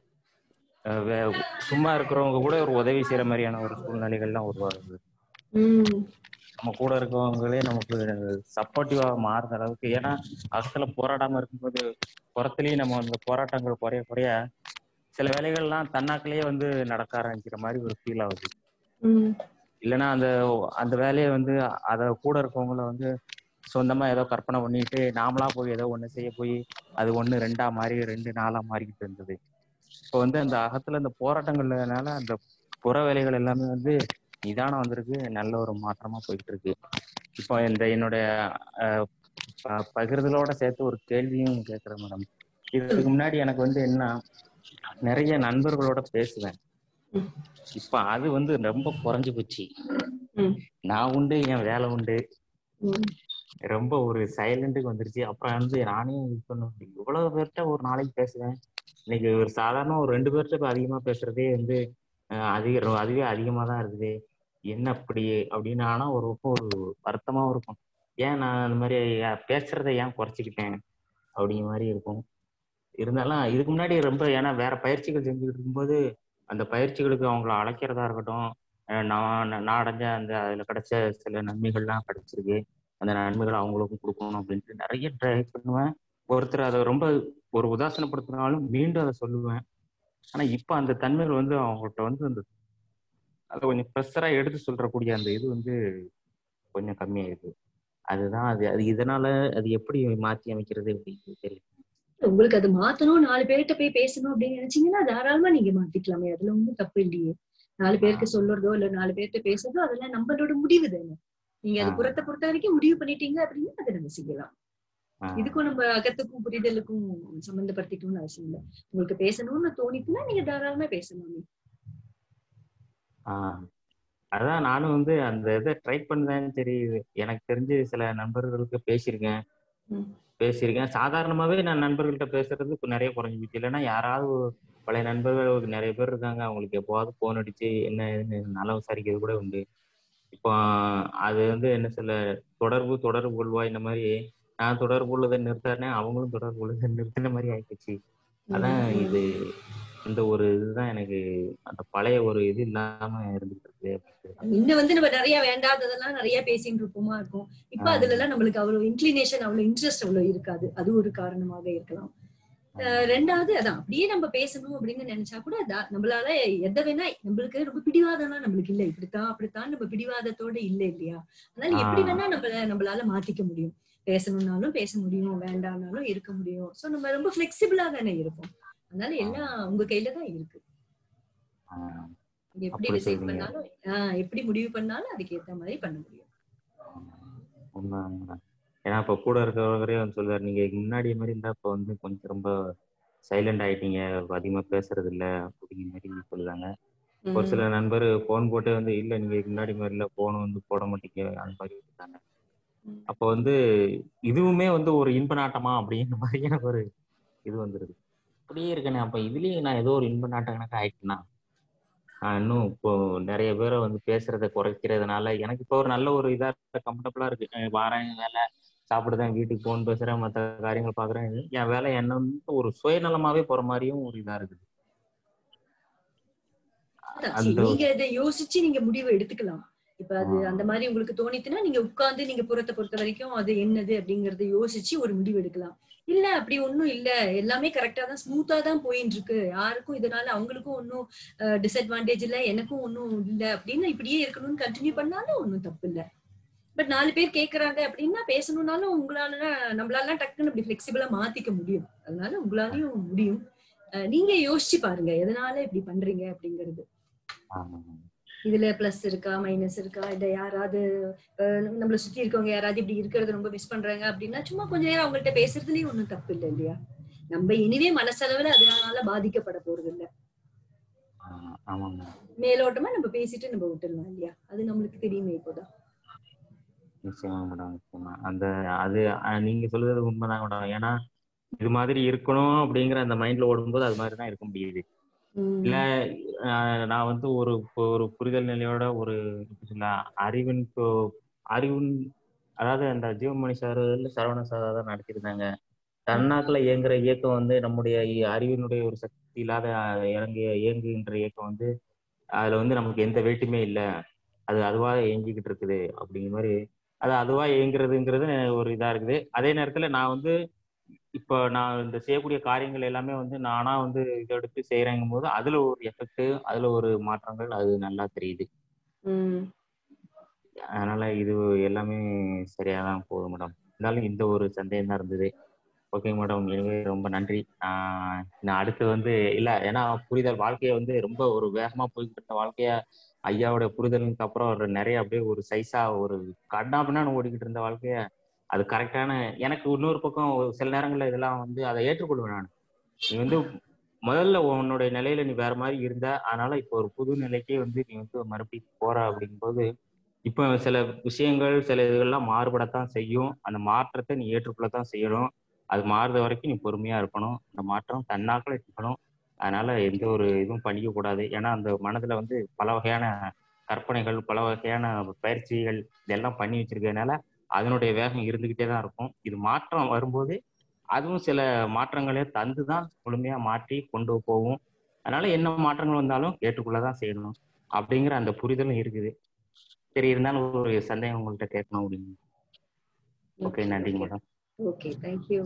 சும்மா இருக்கிறவங்க கூட ஒரு உதவி செய்யற மாதிரியான ஒரு சூழ்நிலைகள்லாம் உருவாகுது. நம்ம கூட இருக்கவங்களே நமக்கு சப்போர்ட்டிவா மாறுற அளவுக்கு. ஏன்னா அகத்துல போராடாம இருக்கும்போது புறத்துலயும் நம்ம அந்த போராட்டங்கள் குறைய குறைய சில வேலைகள்லாம் தன்னாக்கிலேயே வந்து நடக்க ஆரம்பிக்கிற மாதிரி ஒரு ஃபீல் ஆகுது. இல்லைன்னா அந்த அந்த வேலையை வந்து அதை கூட இருக்கவங்கள வந்து சொந்தமா ஏதோ கற்பனை பண்ணிட்டு நாமளா போய் ஏதோ ஒண்ணு செய்ய போய் அது ஒண்ணு ரெண்டா மாறி ரெண்டு நாளா மாறிக்கிட்டு இருந்தது. இப்போ வந்து அந்த அகத்துல இந்த போராட்டங்கள்னால அந்த புற வேலைகள் எல்லாமே வந்து நிதானம் வந்திருக்கு, நல்ல ஒரு மாற்றமா போயிட்டு இருக்கு. இப்போ இந்த என்னுடைய அஹ் பகிர்தலோட சேர்த்து ஒரு கேள்வியும் கேட்கிறேன் மேடம். இதுக்கு முன்னாடி எனக்கு வந்து என்ன நிறைய நண்பர்களோட பேசுவேன். இப்ப அது வந்து ரொம்ப குறைஞ்சு போச்சு. நான் உண்டு, என் வேலை உண்டு, ரொம்ப ஒரு சைலண்ட்டுக்கு வந்துருச்சு. அப்புறம் வந்து நானே இது பண்ணுவேன், இவ்வளவு பேர்கிட்ட ஒரு நாளைக்கு பேசுவேன், இன்னைக்கு ஒரு சாதாரண ஒரு ரெண்டு பேர்கிட்ட அதிகமா பேசுறதே வந்து அஹ் அதிக அதுவே அதிகமா தான் இருக்குது. என்ன அப்படி அப்படின்னு ஆனா ஒரு பக்கம் ஒரு வருத்தமாவும் இருக்கும். ஏன் நான் அந்த மாதிரி பேசுறதை ஏன் குறைச்சிக்கிட்டேன் அப்படிங்கிற மாதிரி இருக்கும். இருந்தாலும் இதுக்கு முன்னாடி ரொம்ப ஏன்னா வேற பயிற்சிகள் செஞ்சுக்கிட்டு இருக்கும்போது அந்த பயிற்சிகளுக்கு அவங்கள அழைக்கிறதா இருக்கட்டும், நான் நான் அடைஞ்ச அந்த அதுல கிடைச்ச சில நன்மைகள்லாம் கிடைச்சிருக்கு. அந்த நன்மைகளை அவங்களுக்கும் கொடுக்கணும் அப்படின்ட்டு நிறைய ட்ரை பண்ணுவேன். ஒருத்தர் அதை ரொம்ப ஒரு உதாசனப்படுத்தினாலும் மீண்டும் அதை சொல்லுவேன். ஆனா இப்ப அந்த தன்மைகள் வந்து அவங்கள்ட்ட வந்து அந்த அதை கொஞ்சம் ப்ரெஷரா எடுத்து சொல்றக்கூடிய அந்த இது வந்து கொஞ்சம் கம்மியாயிருக்கு. அதுதான் அது அது இதனால அது எப்படி மாற்றி அமைக்கிறது அப்படின்னு தெரியல. உங்களுக்கு அது மாத்தணும், நாலு பேர்கிட்ட போய் பேசணும் அப்படின்னு நினைச்சீங்கன்னா தாராளமா நீங்க மாத்திக்கலாமே, அதுல ஒன்றும் தப்பு இல்லையே. நாலு பேருக்கு சொல்றதோ இல்ல நாலு பேர்கிட்ட பேசுறதோ அதெல்லாம் நம்மளோட முடிவு தானே. நீங்க அது புறத்தை பொறுத்த வரைக்கும் முடிவு பண்ணிட்டீங்க அப்படின்னா அதை நம்ம செய்யலாம். இதுக்கும் நம்ம அகத்துக்கும் புரிதலுக்கும் சம்பந்தப்படுத்திக்கணும்னு அவசியம் இல்லை. உங்களுக்கு பேசணும்னு தோணிச்சுன்னா நீங்க தாராளமா பேசலாமே. ஆஹ் அதான் நானும் வந்து அந்த இதை ட்ரை பண்ணேன்னு தெரியுது. எனக்கு தெரிஞ்சு சில நண்பர்களுக்கு பேசியிருக்கேன் பேசியிருக்கேன் சாதாரணமாவே நான் நண்பர்கள்ட்ட பேசுறது இப்போ நிறைய குறைஞ்சி போச்சு. இல்லைன்னா யாராவது பழைய நண்பர்கள் நிறைய பேர் இருக்காங்க, அவங்களுக்கு எப்போவாவது போன் அடிச்சு என்ன நல்லா விசாரிக்கிறது கூட உண்டு. இப்போ அது வந்து என்ன சொல்ல தொடர்பு தொடர்பு கொள்வா இந்த மாதிரி நான் தொடர்பு கொள்வதை நிறுத்தானே அவங்களும் தொடர்பு கொள்வதை நிறுத்தின மாதிரி ஆயிடுச்சு. அதான் இது இந்த ஒரு இதுதான் எனக்கு அந்த பழைய ஒரு இது இல்லாம இருந்துட்டு இருக்கு. இன்னும் வந்து நம்ம நிறைய வேண்டாததெல்லாம் நிறைய பேசிட்டு இருப்போமா இருக்கும். இப்ப அதுல எல்லாம் நம்மளுக்கு அவ்வளவு இன்க்ளினேஷன் அவ்வளவு இன்ட்ரெஸ்ட் அவ்வளவு இருக்காது. அது ஒரு காரணமாக இருக்கலாம். ரெண்டாவது அதான் அப்படியே நம்ம பேசணும் அப்படின்னு நினைச்சா கூட நம்மளால எதை வேணா நம்மளுக்கு ரொம்ப பிடிவாதம்னா நம்மளுக்கு இல்ல, இப்படித்தான் அப்படித்தான் நம்ம பிடிவாதத்தோட இல்ல இல்லையா. அதனால எப்படி வேணா நம்மள நம்மளால மாத்திக்க முடியும். பேசணும்னாலும் பேச முடியும், வேண்டாம்னாலும் இருக்க முடியும். சோ நம்ம ரொம்ப பிளெக்சிபிளா தானே இருப்போம். அதனால எல்லாம் உங்க கையில தான் இருக்கு. எப்படி டிசைட் பண்ணாலும் ஆஹ் எப்படி முடிவு பண்ணாலும் அதுக்கு ஏத்த மாதிரி பண்ண முடியும். ஏன்னா இப்ப கூட இருக்கிறவரே வந்து சொல்லுவாரு, நீங்க முன்னாடி மாதிரி இருந்தா இப்ப வந்து கொஞ்சம் ரொம்ப சைலண்ட் ஆயிட்டீங்க, அதிகமா பேசுறது இல்ல அப்படிங்கிற மாதிரி சொல்லுவாங்க. ஒரு சில நண்பர் போன் போட்டே வந்து இல்ல நீங்க முன்னாடி மாதிரி இல்ல, போன் வந்து போட மாட்டீங்க அந்த மாதிரி இருக்காங்க. அப்ப வந்து இதுவுமே வந்து ஒரு இன்ப நாட்டமா அப்படிங்கிற மாதிரி எனக்கு ஒரு இது வந்துருது. அப்படியே இருக்கேனே அப்ப இதுலயே நான் ஏதோ ஒரு இன்ப நாட்டம் எனக்கு ஆயிட்டுனா நான் இன்னும் இப்போ நிறைய பேரை வந்து பேசுறதை குறைக்கிறதுனால எனக்கு இப்போ ஒரு நல்ல ஒரு இதா கம்ஃபர்டபுளா இருக்கு. வாரேன் வேலை சாப்பிடுறேன், வீட்டுக்கு போன் பேசுறேன், மற்ற காரியங்கள் பாக்குறேன். என் வேலை என்ன வந்து ஒரு சுயநலமாவே போற மாதிரியும் ஒரு இதா இருக்குது. நீங்க இதை யோசிச்சு நீங்க முடிவை எடுத்துக்கலாம். இப்ப அது அந்த மாதிரி உங்களுக்கு தோணித்துன்னா நீங்க உட்கார்ந்து நீங்க புறத்தை பொறுத்த வரைக்கும் அது என்னது அப்படிங்கறத யோசிச்சு ஒரு முடிவு எடுக்கலாம். இல்ல அப்படி ஒண்ணும் இல்ல, எல்லாமே கரெக்டா தான் ஸ்மூத்தா தான் போயிட்டு இருக்கு, யாருக்கும் இதனால அவங்களுக்கும் ஒன்னும் டிஸ்அட்வான்டேஜ் இல்ல, எனக்கும் ஒன்னும் இல்ல அப்படின்னு இப்படியே இருக்கணும்னு கண்டினியூ பண்ணாலும் ஒன்னும் தப்பு இல்ல. பட் நாலு பேர் கேக்குறாங்க அப்படின்னா பேசணும்னாலும் உங்களால நம்மளால டக்குன்னு இப்படி பிளெக்சிபிளா மாத்திக்க முடியும். அதனால உங்களாலையும் முடியும். நீங்க யோசிச்சு பாருங்க எதனால இப்படி பண்றீங்க அப்படிங்கிறது. இதுல பிளஸ் இருக்கா மைனஸ் இருக்கா, இல்ல யாராவது நம்மள சுத்தி இருக்கவங்க யாராவது இப்படி இருக்கிறது ரொம்ப மிஸ் பண்றாங்க அப்படின்னா சும்மா கொஞ்ச நேரம் அவங்கள்ட்ட பேசுறதுலயும் ஒண்ணும் தப்பு இல்லை இல்லையா. நம்ம இனிமே மனசளவுல அதனால பாதிக்கப்பட போறது இல்ல. மேலோட்டமா நம்ம பேசிட்டு நம்ம விட்டுடலாம் இல்லையா, அது நம்மளுக்கு தெரியுமே இப்போதான். நிச்சயமா மேடம், நிச்சயமா அந்த அது நீங்க சொல்றது உண்மைதான் மேடம். ஏன்னா இது மாதிரி இருக்கணும் அப்படிங்கிற அந்த மைண்ட்ல ஓடும்போது அது மாதிரிதான் இருக்க முடியுது. இல்ல நான் வந்து ஒரு ஒரு புரிதல் நிலையோட ஒரு சொல்ல அறிவின் அறிவின் அதாவது அந்த ஜீவமணி சார் சரவண சார் தான் நடத்திருந்தாங்க. தன்னாக்குள்ள இயங்குற இயக்கம் வந்து நம்முடைய அறிவினுடைய ஒரு சக்தி இல்லாத இறங்கிய இயங்குகின்ற இயக்கம் வந்து அதுல வந்து நமக்கு எந்த வெயிட்டுமே இல்லை, அது அதுவா இயங்கிக்கிட்டு இருக்குது அப்படிங்கிற மாதிரி. அது அதுவா இயங்குறதுங்கிறது ஒரு இதா இருக்குது. அதே நேரத்துல நான் வந்து இப்போ நான் இந்த செய்யக்கூடிய காரியங்கள் எல்லாமே வந்து நானா வந்து இதை எடுத்து செய்யறேங்கும் போது அதுல ஒரு எஃபெக்ட், அதுல ஒரு மாற்றங்கள் அது நல்லா தெரியுது. அதனால இது எல்லாமே சரியாதான் போகுது மேடம். இருந்தாலும் இந்த ஒரு சந்தேகம் தான் இருந்தது. ஓகே மேடம், எனவே ரொம்ப நன்றி. ஆஹ் நான் அடுத்து வந்து இல்ல ஏன்னா புரிதல் வாழ்க்கையை வந்து ரொம்ப ஒரு வேகமா போய்கிட்டு இருந்த வாழ்க்கைய ஐயாவோட புரிதலுக்கு அப்புறம் ஒரு நிறைய அப்படியே ஒரு சைஸா ஒரு கண்ணாபின்னா ஓடிக்கிட்டு இருந்த வாழ்க்கைய அது கரெக்டான எனக்கு இன்னொரு பக்கம் சில நேரங்கள்ல இதெல்லாம் வந்து அதை ஏற்றுக்கொள்வேன். நான் நீ வந்து முதல்ல உன்னுடைய நிலையில நீ வேற மாதிரி இருந்த, அதனால இப்போ ஒரு புது நிலைக்கே வந்து நீ வந்து மறுபடியும் போற அப்படிங்கும்போது இப்போ சில விஷயங்கள் சில இதுகள்லாம் மாறுபடத்தான் செய்யும். அந்த மாற்றத்தை நீ ஏற்றுக்கொள்ளத்தான் செய்யணும். அது மாறுற வரைக்கும் நீ பொறுமையா இருக்கணும். அந்த மாற்றம் தன்னாக்கள் இருக்கணும். அதனால எந்த ஒரு இதுவும் பண்ணிக்க கூடாது. ஏன்னா அந்த மனதுல வந்து பல வகையான கற்பனைகள், பல வகையான பயிற்சிகள் இதெல்லாம் பண்ணி வச்சிருக்கிறதுனால அதனுடைய வேகம் இருந்துகிட்டே தான் இருக்கும். இது மாற்றம் வரும்போது அதுவும் சில மாற்றங்களே தந்து தான் முழுமையா மாற்றி கொண்டு போகும். அதனால என்ன மாற்றங்கள் வந்தாலும் ஏற்றுக்கொள்ளதான் செய்யணும் அப்படிங்கிற அந்த புரிதலும் இருக்குது. சரி, இருந்தாலும் ஒரு சந்தேகம் உங்கள்கிட்ட கேட்கணும் அப்படின்னு. ஓகே, நன்றிங்க மேடம். Okay, thank you.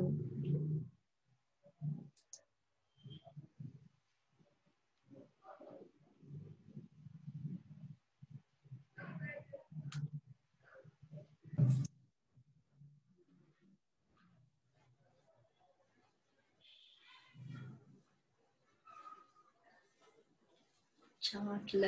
சாட்ல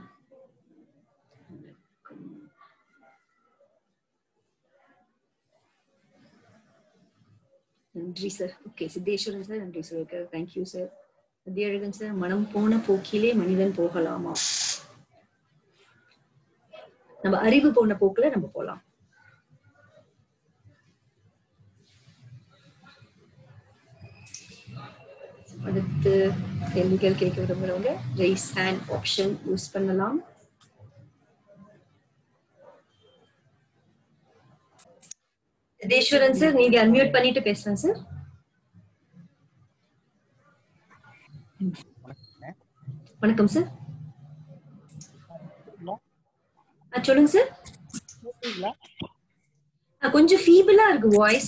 நன்றி சார். ஓகே, சித்தேஸ்வரன் சார் நன்றி sir. Thank you sir. Mathiyazhagan sir, மனம் போன போக்கிலே மனிதன் போகலாமா? நம்ம அறிவு போன போக்குல நம்ம போலாம். அடுத்து கேள்விகள் கேட்க விரும்புறவங்க ரைஸ் ஹேண்ட் ஆப்ஷன் யூஸ் பண்ணலாம். சித்தேஸ்வரன் சார், நீங்க அன்மியூட் பண்ணிட்டு பேசுறேன் சார். வணக்கம் சார். சொல்லுங்க சார். கொஞ்சம் ஃபீபிளா இருக்கு voice.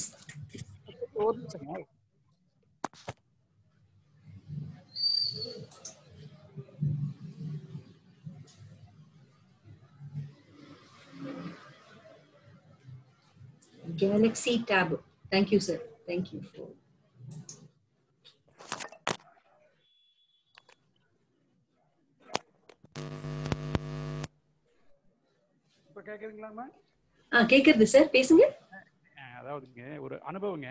Galaxy Tab. Thank you, sir. Thank you for. இப்ப கேக்குறீங்களாமா? ஆ, கேக்குது சார், பேசுங்க. அதாவதுங்க ஒரு அனுபவங்க.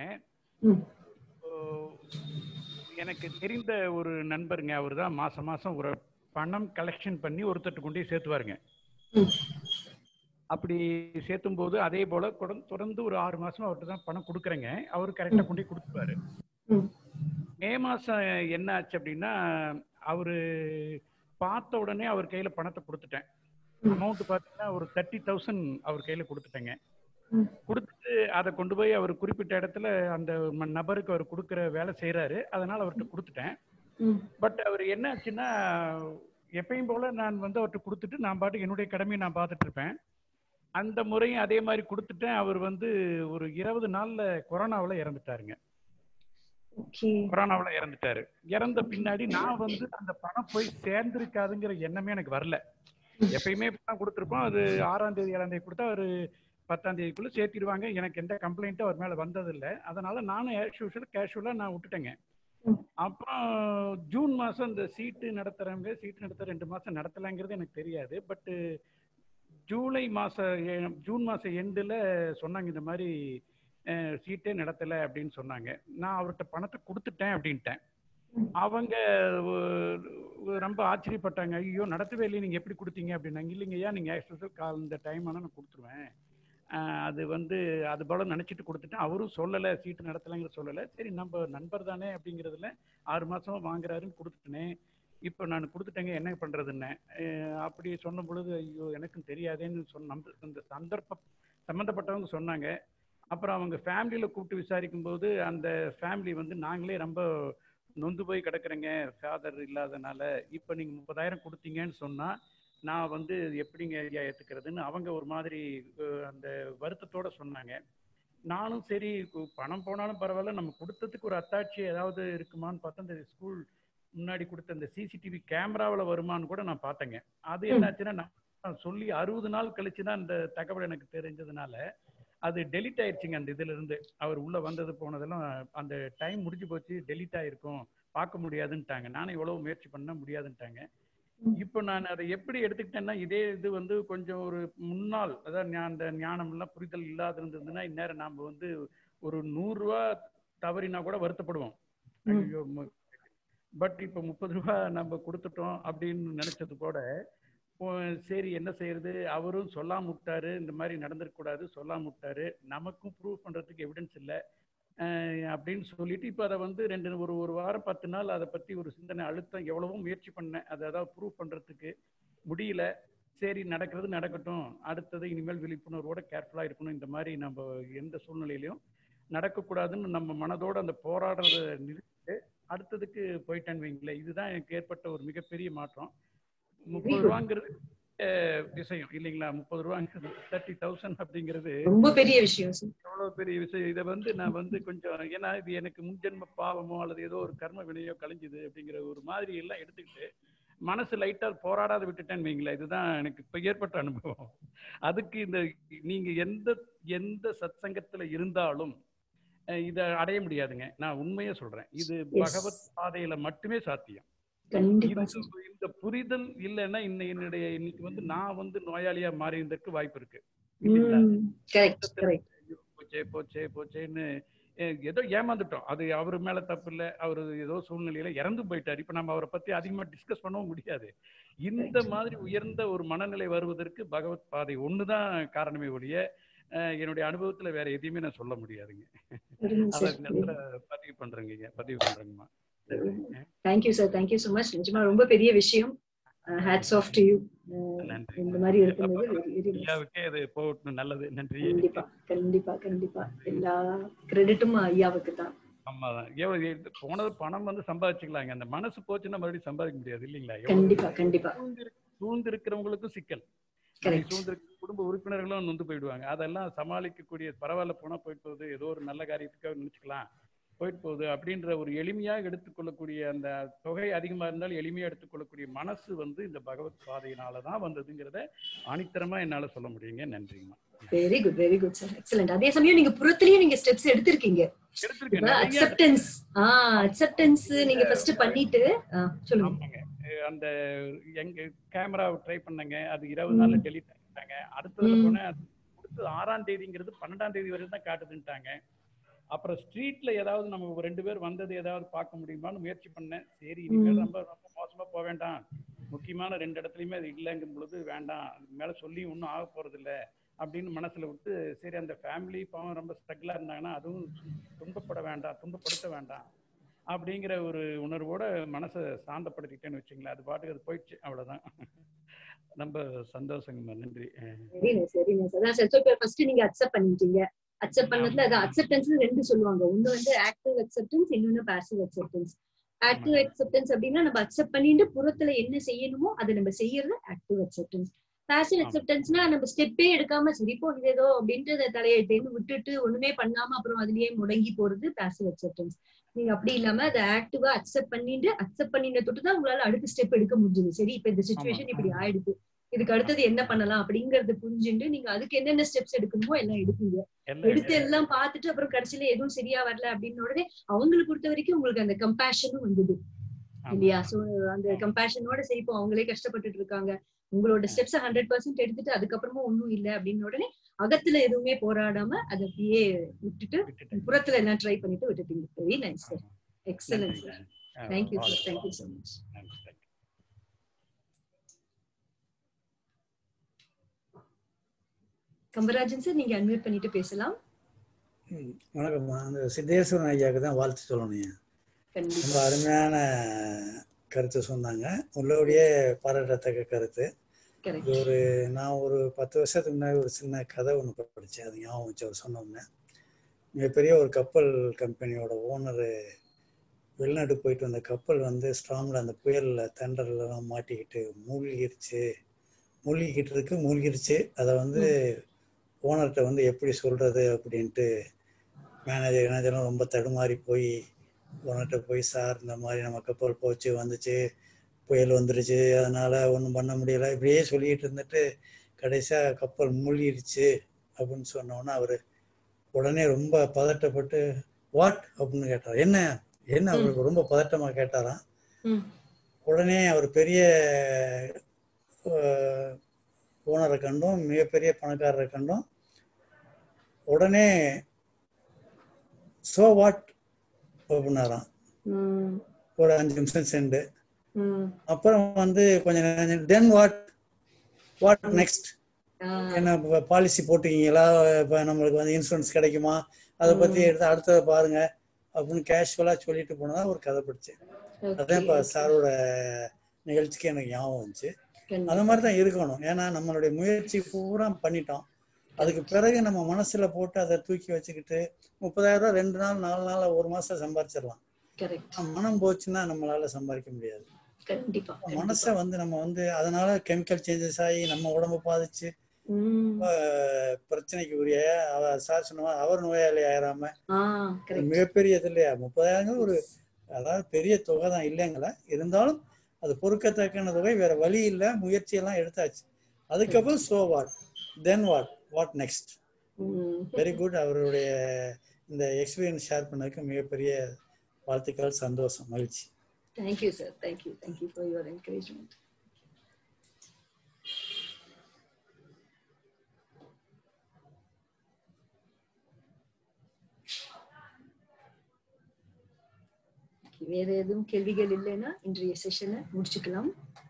எனக்கு தெரிந்த ஒரு நண்பருங்க, அவர் தான் மாசம் மாசம் ஒரு பணம் கலெக்ஷன் பண்ணி ஒருத்தட்டு கொண்டு சேர்த்துவாருங்க. அப்படி சேர்த்தும் போது அதே போல தொடர்ந்து ஒரு ஆறு மாசம் அவர்கிட்ட தான் பணம் கொடுக்குறேங்க. அவரு கரெக்டா கொண்டு கொடுத்துருவாரு. மே மாசம் என்ன ஆச்சு அப்படின்னா, அவரு பார்த்த உடனே அவர் கையில பணத்தை கொடுத்துட்டேன். அமௌண்ட் பார்த்தீங்கன்னா ஒரு தேர்ட்டி தௌசண்ட் அவர் கையில கொடுத்துட்டேங்க. கொடுத்துட்டு அதை கொண்டு போய் அவர் குறிப்பிட்ட இடத்துல அந்த நபருக்கு அவர் கொடுக்குற வேலை செய்யறாரு. அதனால அவர்கிட்ட கொடுத்துட்டேன். பட் அவர் என்ன ஆச்சுன்னா, எப்பயும் போல நான் வந்து அவர்கிட்ட கொடுத்துட்டு நான் பாட்டுக்கு என்னுடைய கடமையை நான் பார்த்துட்டு இருப்பேன். அந்த முறையும் அதே மாதிரி கொடுத்துட்டேன். அவர் வந்து ஒரு இருபது நாள்ல கொரோனாவில் இறந்துட்டாருங்க. கொரோனாவில் இறந்துட்டாரு. இறந்த பின்னாடி நான் வந்து அந்த பணம் போய் சேர்ந்திருக்காதுங்கிற எண்ணமே எனக்கு வரல. எப்பயுமே பணம் கொடுத்துருப்போம். அது ஆறாம் தேதி ஏழாம் தேதி கொடுத்தா ஒரு பத்தாம் தேதிக்குள்ள சேர்த்திடுவாங்க. எனக்கு எந்த கம்ப்ளைண்ட்டும் அவர் மேல வந்ததில்லை. அதனால நானும் ஆஸ் யூஷுவல் கேஷுவலா நான் விட்டுட்டேங்க. அப்புறம் ஜூன் மாசம் இந்த சீட்டு நடத்துறவங்க சீட்டு நடத்த ரெண்டு மாசம் நடத்தலாங்கிறது எனக்கு தெரியாது. பட் ஜூலை மாச ஜூன் மாச எண்டுல சொன்னாங்க இந்த மாதிரி சீட்டே நடத்தலை அப்படின்னு சொன்னாங்க. நான் அவர்கிட்ட பணத்தை கொடுத்துட்டேன் அப்படின்ட்டேன். அவங்க ரொம்ப ஆச்சரியப்பட்டாங்க. ஐயோ, நடத்தவே இல்லையே, நீங்க எப்படி கொடுத்தீங்க அப்படின்னாங்க. இல்லைங்கய்யா, நீங்க ஆக்சுவல் கால் இந்த டைம் ஆனால் நான் கொடுத்துருவேன். அது வந்து அது போல நினைச்சிட்டு கொடுத்துட்டேன். அவரும் சொல்லலை, சீட்டு நடத்தலைங்கிற சொல்லலை. சரி, நம்ம நண்பர் தானே அப்படிங்கிறதுல ஆறு மாசமா வாங்குறாருன்னு கொடுத்துட்டேனே, இப்போ நான் கொடுத்துட்டேங்க, என்ன பண்றதுன்னு அப்படி சொன்ன பொழுது, ஐயோ எனக்கும் தெரியாதேன்னு சொன்ன அந்த சந்தர்ப்பம் சம்மந்தப்பட்டவங்க சொன்னாங்க. அப்புறம் அவங்க ஃபேமிலியில கூப்பிட்டு விசாரிக்கும் போது அந்த ஃபேமிலி வந்து நாங்களே ரொம்ப நொந்து போய் கிடக்குறேங்க ஃபாதர் இல்லாதனால, இப்போ நீங்கள் முப்பதாயிரம் கொடுத்தீங்கன்னு சொன்னால் நான் வந்து எப்படிங்க ஐயா ஏற்றுக்கிறதுன்னு அவங்க ஒரு மாதிரி அந்த வருத்தத்தோடு சொன்னாங்க. நானும் சரி, பணம் போனாலும் பரவாயில்ல, நம்ம கொடுத்ததுக்கு ஒரு அத்தாட்சி ஏதாவது இருக்குமான்னு பார்த்தா அந்த ஸ்கூல் முன்னாடி கொடுத்த அந்த சிசிடிவி கேமராவில் வருமானு கூட நான் பார்த்தேங்க. அது என்னாச்சுன்னா, நான் சொல்லி அறுபது நாள் கழிச்சு தான் அந்த தகவல் எனக்கு தெரிஞ்சதுனால அது டெலிட் ஆயிடுச்சுங்க. அந்த இதுல இருந்து அவர் உள்ள வந்தது போனதெல்லாம் அந்த டைம் முடிஞ்சு போச்சு, டெலிட் ஆயிருக்கும், பார்க்க முடியாதுன்ட்டாங்க. நானும் எவ்வளவு முயற்சி பண்ண முடியாதுன்ட்டாங்க. இப்போ நான் அதை எப்படி எடுத்துக்கிட்டேன்னா, இதே இது வந்து கொஞ்சம் ஒரு முன்னாள், அதாவது அந்த ஞானம் எல்லாம் புரிதல் இல்லாத இருந்ததுன்னா இந்நேரம் நாம வந்து ஒரு நூறு ரூபா தவறினா கூட வருத்தப்படுவோம். ஐயோ, பட் இப்போ முப்பது ரூபா நம்ம கொடுத்துட்டோம் அப்படின்னு நினைச்சது கூட சரி என்ன செய்யறது, அவரும் சொல்லாம விட்டாரு, இந்த மாதிரி நடந்திருக்க கூடாது சொல்லாம விட்டாரு, நமக்கும் ப்ரூவ் பண்றதுக்கு எவிடன்ஸ் இல்லை, அப்படின்னு சொல்லிட்டு இப்போ அதை வந்து ரெண்டு ஒரு ஒரு வாரம் பத்து நாள் அதை பற்றி ஒரு சிந்தனை அழுத்தம் எவ்வளவோ முயற்சி பண்ணேன். அதை அதாவது ப்ரூவ் பண்ணுறதுக்கு முடியல. சரி, நடக்கிறது நடக்கட்டும், அடுத்தது இனிமேல் விழிப்புணர்வோட கேர்ஃபுல்லாக இருக்கணும், இந்த மாதிரி நம்ம எந்த சூழ்நிலையிலையும் நடக்கக்கூடாதுன்னு நம்ம மனதோட அந்த போராடுறத நிறுத்திட்டு அடுத்ததுக்கு போயிட்டேன்னு வைங்களேன். இதுதான் எனக்கு ஏற்பட்ட ஒரு மிகப்பெரிய மாற்றம். முப்பது ரூபாங்கிறது விஷயம் இல்லைங்களா? முப்பது ரூபாங்கிறது தேர்ட்டி தௌசண்ட் அப்படிங்கிறது ரொம்ப பெரிய விஷயம், எவ்வளவு பெரிய விஷயம். இதை வந்து நான் வந்து கொஞ்சம் ஏன்னா இது எனக்கு முன்ஜென்ம பாவமோ அல்லது ஏதோ ஒரு கர்ம வினையோ கழிஞ்சுது அப்படிங்கிற ஒரு மாதிரி எல்லாம் எடுத்துக்கிட்டு மனசு லைட்டா போராடாத விட்டுட்டேன்னு வைங்களேன். இதுதான் எனக்கு இப்ப ஏற்பட்ட அனுபவம். அதுக்கு இந்த நீங்க எந்த எந்த சத்சங்கத்துல இருந்தாலும் இதை அடைய முடியாதுங்க. நான் உண்மையே சொல்றேன். இது பகவத் பாதையில மட்டுமே சாத்தியம். இந்த புரிதல் இல்லைன்னா இன்னும் என்னுடைய இன்னைக்கு வந்து நான் வந்து நோயாளியா மாறியதற்கு வாய்ப்பு இருக்கு. போச்சே போச்சே போச்சேன்னு ஏதோ ஏமாந்துட்டோம். அது அவரு மேல தப்பு இல்லை, அவரு ஏதோ சூழ்நிலையில இறந்து போயிட்டாரு. இப்ப நம்ம அவரை பத்தி அதிகமா டிஸ்கஸ் பண்ணவும் முடியாது. இந்த மாதிரி உயர்ந்த ஒரு மனநிலை வருவதற்கு பகவத் பாதை ஒண்ணுதான் காரணமே ஒழிய என்னுடைய அனுபவத்துல வேற எதையுமே நான் சொல்ல முடியாதுங்க. அதை பதிவு பண்றேங்க பதிவு பண்றேங்கம்மா. Thank you sir, thank you so much. நிஜமா ரொம்ப பெரிய விஷயம். hats off to you. இந்த மாதிரி இருக்கும்போது ஐயாவுக்கே அது போகட்டும். நல்லது, நன்றி. கண்டிப்பா கண்டிப்பா கண்டிப்பா எல்லா கிரெடிட்டும் ஐயாவுக்கு தான். ஆமாதான். எவ்வளவு போனது பணம் வந்து சம்பாதிச்சுக்கலாங்க, அந்த மனசு போச்சுன்னா மறுபடியும் சம்பாதிக்க முடியாது இல்லைங்களா? கண்டிப்பா கண்டிப்பா. சூழ்ந்து இருக்கிறவங்களுக்கும் சிக்கல், சூழ்ந்து குடும்ப உறுப்பினர்களும் நொந்து போயிடுவாங்க. அதெல்லாம் சமாளிக்கக்கூடிய பரவாயில்ல, போனா போயிட்டு போகுது, ஏதோ ஒரு நல்ல காரியத்துக்காக நினைச்சுக்கலாம், போயிட்டு போகுது அப்படின்ற ஒரு எளிமையாக எடுத்துக்கொள்ளக்கூடிய அந்த தொகை அதிகமா இருந்தாலும் எளிமையா எடுத்துக்கொள்ளக்கூடிய மனசு வந்து இந்த பகவத் பாதையினாலதான் வந்ததுங்கிறத ஆணித்தரமா என்னால சொல்ல முடியுங்க. நன்றிங்கம்மா. Very good very good sir, excellent. அதே சமயம் நீங்க புறத்திலேயே நீங்க ஸ்டெப்ஸ் எடுத்திருக்கீங்க. அக்செப்டன்ஸ் ஆ அக்செப்டன்ஸ் நீங்க ஃபர்ஸ்ட் பண்ணிட்டு சொல்லுங்க. அந்த எங்க கேமரா ட்ரை பண்ணங்க, அது இருபது நாள்ல டெலிட் பண்ணிட்டாங்க. அடுத்ததுல போன அடுத்தது ஆறாம் தேதிங்கிறது பன்னெண்டாம் தேதி வரைக்கும் தான் காட்டுதுன்ட்டாங்க. அப்புறம் ஸ்ட்ரீட்ல ஏதாவது நம்ம ரெண்டு பேர் வந்தது ஏதாவது பார்க்க முடியுமான்னு முயற்சி பண்ணேன். சரி, இனிமேல் ரொம்ப ரொம்ப மோசமா போக வேண்டாம், முக்கியமான ரெண்டு இடத்துலயுமே அது இல்லைங்கும் பொழுது வேண்டாம், அதுக்கு மேல சொல்லி ஒன்றும் ஆக போறது இல்லை அப்படின்னு மனசுல விட்டு, சரி அந்த ஃபேமிலி பாவம் ரொம்ப ஸ்ட்ரகிளா இருந்தாங்கன்னா அதுவும் துன்பப்பட வேண்டாம், துன்பப்படுத்த வேண்டாம் அப்படிங்கிற ஒரு உணர்வோட மனசை சாந்தப்படுத்திட்டேன்னு வச்சுங்களேன். அது பாட்டுக்கு அது போயிடுச்சு, அவ்வளவுதான். ரொம்ப சந்தோஷங்கம்மா, நன்றி. சரிங்க சரிங்க சார். ஃபர்ஸ்ட் நீங்க அக்செப்ட் பண்ணிட்டீங்க. அக்செப்ட் பண்ணதுல அது அக்செப்டன்ஸ் ரெண்டு சொல்லுவாங்க. ஒண்ணு வந்து ஆக்டிவ் அக்செப்டன்ஸ், இன்னொன்னு பாசிவ் அக்செப்டன்ஸ். ஆக்டிவ் அக்செப்டன்ஸ் அப்படின்னா நம்ம அக்செப்ட் பண்ணிட்டு புறத்துல என்ன செய்யணுமோ அதை நம்ம செய்யறது ஆக்டிவ் அக்செப்டன்ஸ். பாசிவ் அக்செப்டன்ஸ்னா நம்ம ஸ்டெப்பே எடுக்காம சரி இப்போ இது ஏதோ அப்படின்ட்டு தலையெழுத்தேன்னு விட்டுட்டு ஒண்ணுமே பண்ணாம அப்புறம் அதுலயே முடங்கி போறது பாசிவ் அக்செப்டன்ஸ். நீங்க அப்படி இல்லாம அதை ஆக்டிவா அக்செப்ட் பண்ணிட்டு அக்செப்ட் பண்ணிட்டு தொட்டு தான் உங்களால அடுத்த ஸ்டெப் எடுக்க முடிஞ்சது. சரி, இப்ப இந்த சிச்சுவேஷன் இப்படி ஆயிடுது, இதுக்கு அடுத்தது என்ன பண்ணலாம் அப்படிங்கறது புரிஞ்சுட்டு நீங்க அதுக்கு என்னென்ன ஸ்டெப்ஸ் எடுக்கணுமோ எல்லாம் எடுப்பீங்க. எடுத்து எல்லாம் பார்த்துட்டு அப்புறம் கடைசியில எதுவும் சரியா வரல அப்படின்னு உடனே அவங்களை பொறுத்த வரைக்கும் உங்களுக்கு அந்த கம்பேஷனும் வந்தது இல்லையா? சோ அந்த கம்பேஷனோட சரி இப்போ அவங்களே கஷ்டப்பட்டுட்டு இருக்காங்க, உங்களோட ஸ்டெப்ஸ் ஹண்ட்ரட் பர்சன்ட் எடுத்துட்டு அதுக்கப்புறமா ஒன்னும் இல்லை அப்படின்னு உடனே அகத்துல எதுவுமே போராடாம அதை அப்படியே விட்டுட்டு புறத்துல எல்லாம் ட்ரை பண்ணிட்டு விட்டுட்டீங்க. Very nice sir, excellent sir. Thank you sir, thank you so much. Kambarajan sir, நீங்க அன்மியூட் பண்ணிட்டு பேசலாம். வணக்கம்மா. அந்த சித்தேஸ்வரன் ஐயாவுக்கு தான் வாழ்த்து சொல்லணும். ரொம்ப அருமையான கருத்து சொன்னாங்க, உள்ளபடிய பாராட்டத்தக்க கருத்து. ஒரு நான் ஒரு பத்து வருஷத்துக்கு முன்னாடி ஒரு சின்ன கதை ஒன்று படித்தேன், அது ஞாபகம் வச்சு அவர் சொன்னோம்னா. மிகப்பெரிய ஒரு கப்பல் கம்பெனியோட ஓனரு வெளிநாட்டு போயிட்டு வந்த கப்பல் வந்து ஸ்ட்ராங்கில் அந்த புயலில் தண்டர்லாம் மாட்டிக்கிட்டு மூழ்கிருச்சு மூழ்கிக்கிட்டு இருக்கு மூழ்கிருச்சு அதை வந்து ஓனர்கிட்ட வந்து எப்படி சொல்கிறது அப்படின்ட்டு மேனேஜர் மேனேஜர்லாம் ரொம்ப தடுமாறி போய் ஓனர்கிட்ட போய், சார் இந்த மாதிரி நம்ம கப்பல் போச்சு வந்துச்சு, புயல் வந்துருச்சு, அதனால் ஒன்றும் பண்ண முடியலை, இப்படியே சொல்லிக்கிட்டு இருந்துட்டு கடைசியாக கப்பல் மூழ்கிருச்சு அப்படின்னு சொன்னோன்னா அவர் உடனே ரொம்ப பதட்டப்பட்டு வாட் அப்படின்னு கேட்டார். என்ன என்ன அவருக்கு ரொம்ப பதட்டமாக கேட்டாராம். உடனே அவர் பெரிய ஓனரை கண்டும் மிகப்பெரிய பணக்காரரை கண்டும் உடனே சோ வாட் அப்படின்னாராம். ஒரு அஞ்சு நிமிஷம் சென்று அப்புறம் வந்து கொஞ்சம் நேரம் தென் வாட் வாட் நெக்ஸ்ட் என்ன பாலிசி போட்டுக்கீங்களா, இப்போ நம்மளுக்கு வந்து இன்சூரன்ஸ் கிடைக்குமா, அதை பத்தி எடுத்து அடுத்ததை பாருங்க அப்படின்னு கேஷுவலா சொல்லிட்டு போனதா ஒரு கதை படிச்சேன். அதான் இப்ப சாரோட நிகழ்ச்சிக்கு எனக்கு ஞாபகம் வந்துச்சு. அந்த மாதிரிதான் இருக்கணும். ஏன்னா நம்மளுடைய முயற்சி பூரா பண்ணிட்டோம், அதுக்கு பிறகு நம்ம மனசுல போட்டு அதை தூக்கி வச்சுக்கிட்டு முப்பதாயிரம் ரூபாய் ரெண்டு நாள் நாலு நாள் ஒரு மாசம் சம்பாதிச்சிடலாம். மனம் போச்சுன்னா நம்மளால சம்பாதிக்க முடியாது. மனசை வந்து நம்ம வந்து அதனால கெமிக்கல் சேஞ்சஸ் ஆகி நம்ம உடம்பு பாதிச்சு பிரச்சனைக்கு உரிய சார் சொன்ன அவர் நோயாளி ஆயிராம மிகப்பெரிய இது இல்லையா. முப்பதாயிரம் ஒரு அதாவது பெரிய தொகை தான் இல்லைங்களா, இருந்தாலும் அது பொறுக்கத்தக்கான தொகை. வேற வழி இல்லை, முயற்சி எல்லாம் எடுத்தாச்சு. அதுக்கப்புறம் so what then what what next. Very good. அவருடைய இந்த எக்ஸ்பீரியன்ஸ் ஷேர் பண்ணதுக்கு மிகப்பெரிய வாழ்த்துக்கள், சந்தோஷம், மகிழ்ச்சி. Thank you, sir. Thank you. Thank you for your encouragement. வேற எதுவும் கேள்விகள் இல்லைன்னா இன்றைய செஷனை முடிச்சுக்கலாம்.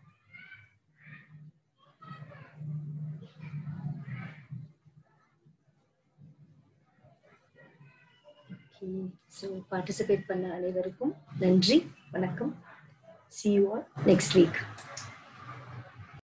So participate பண்ண அனைவருக்கும் நன்றி, வணக்கம். See you all next week.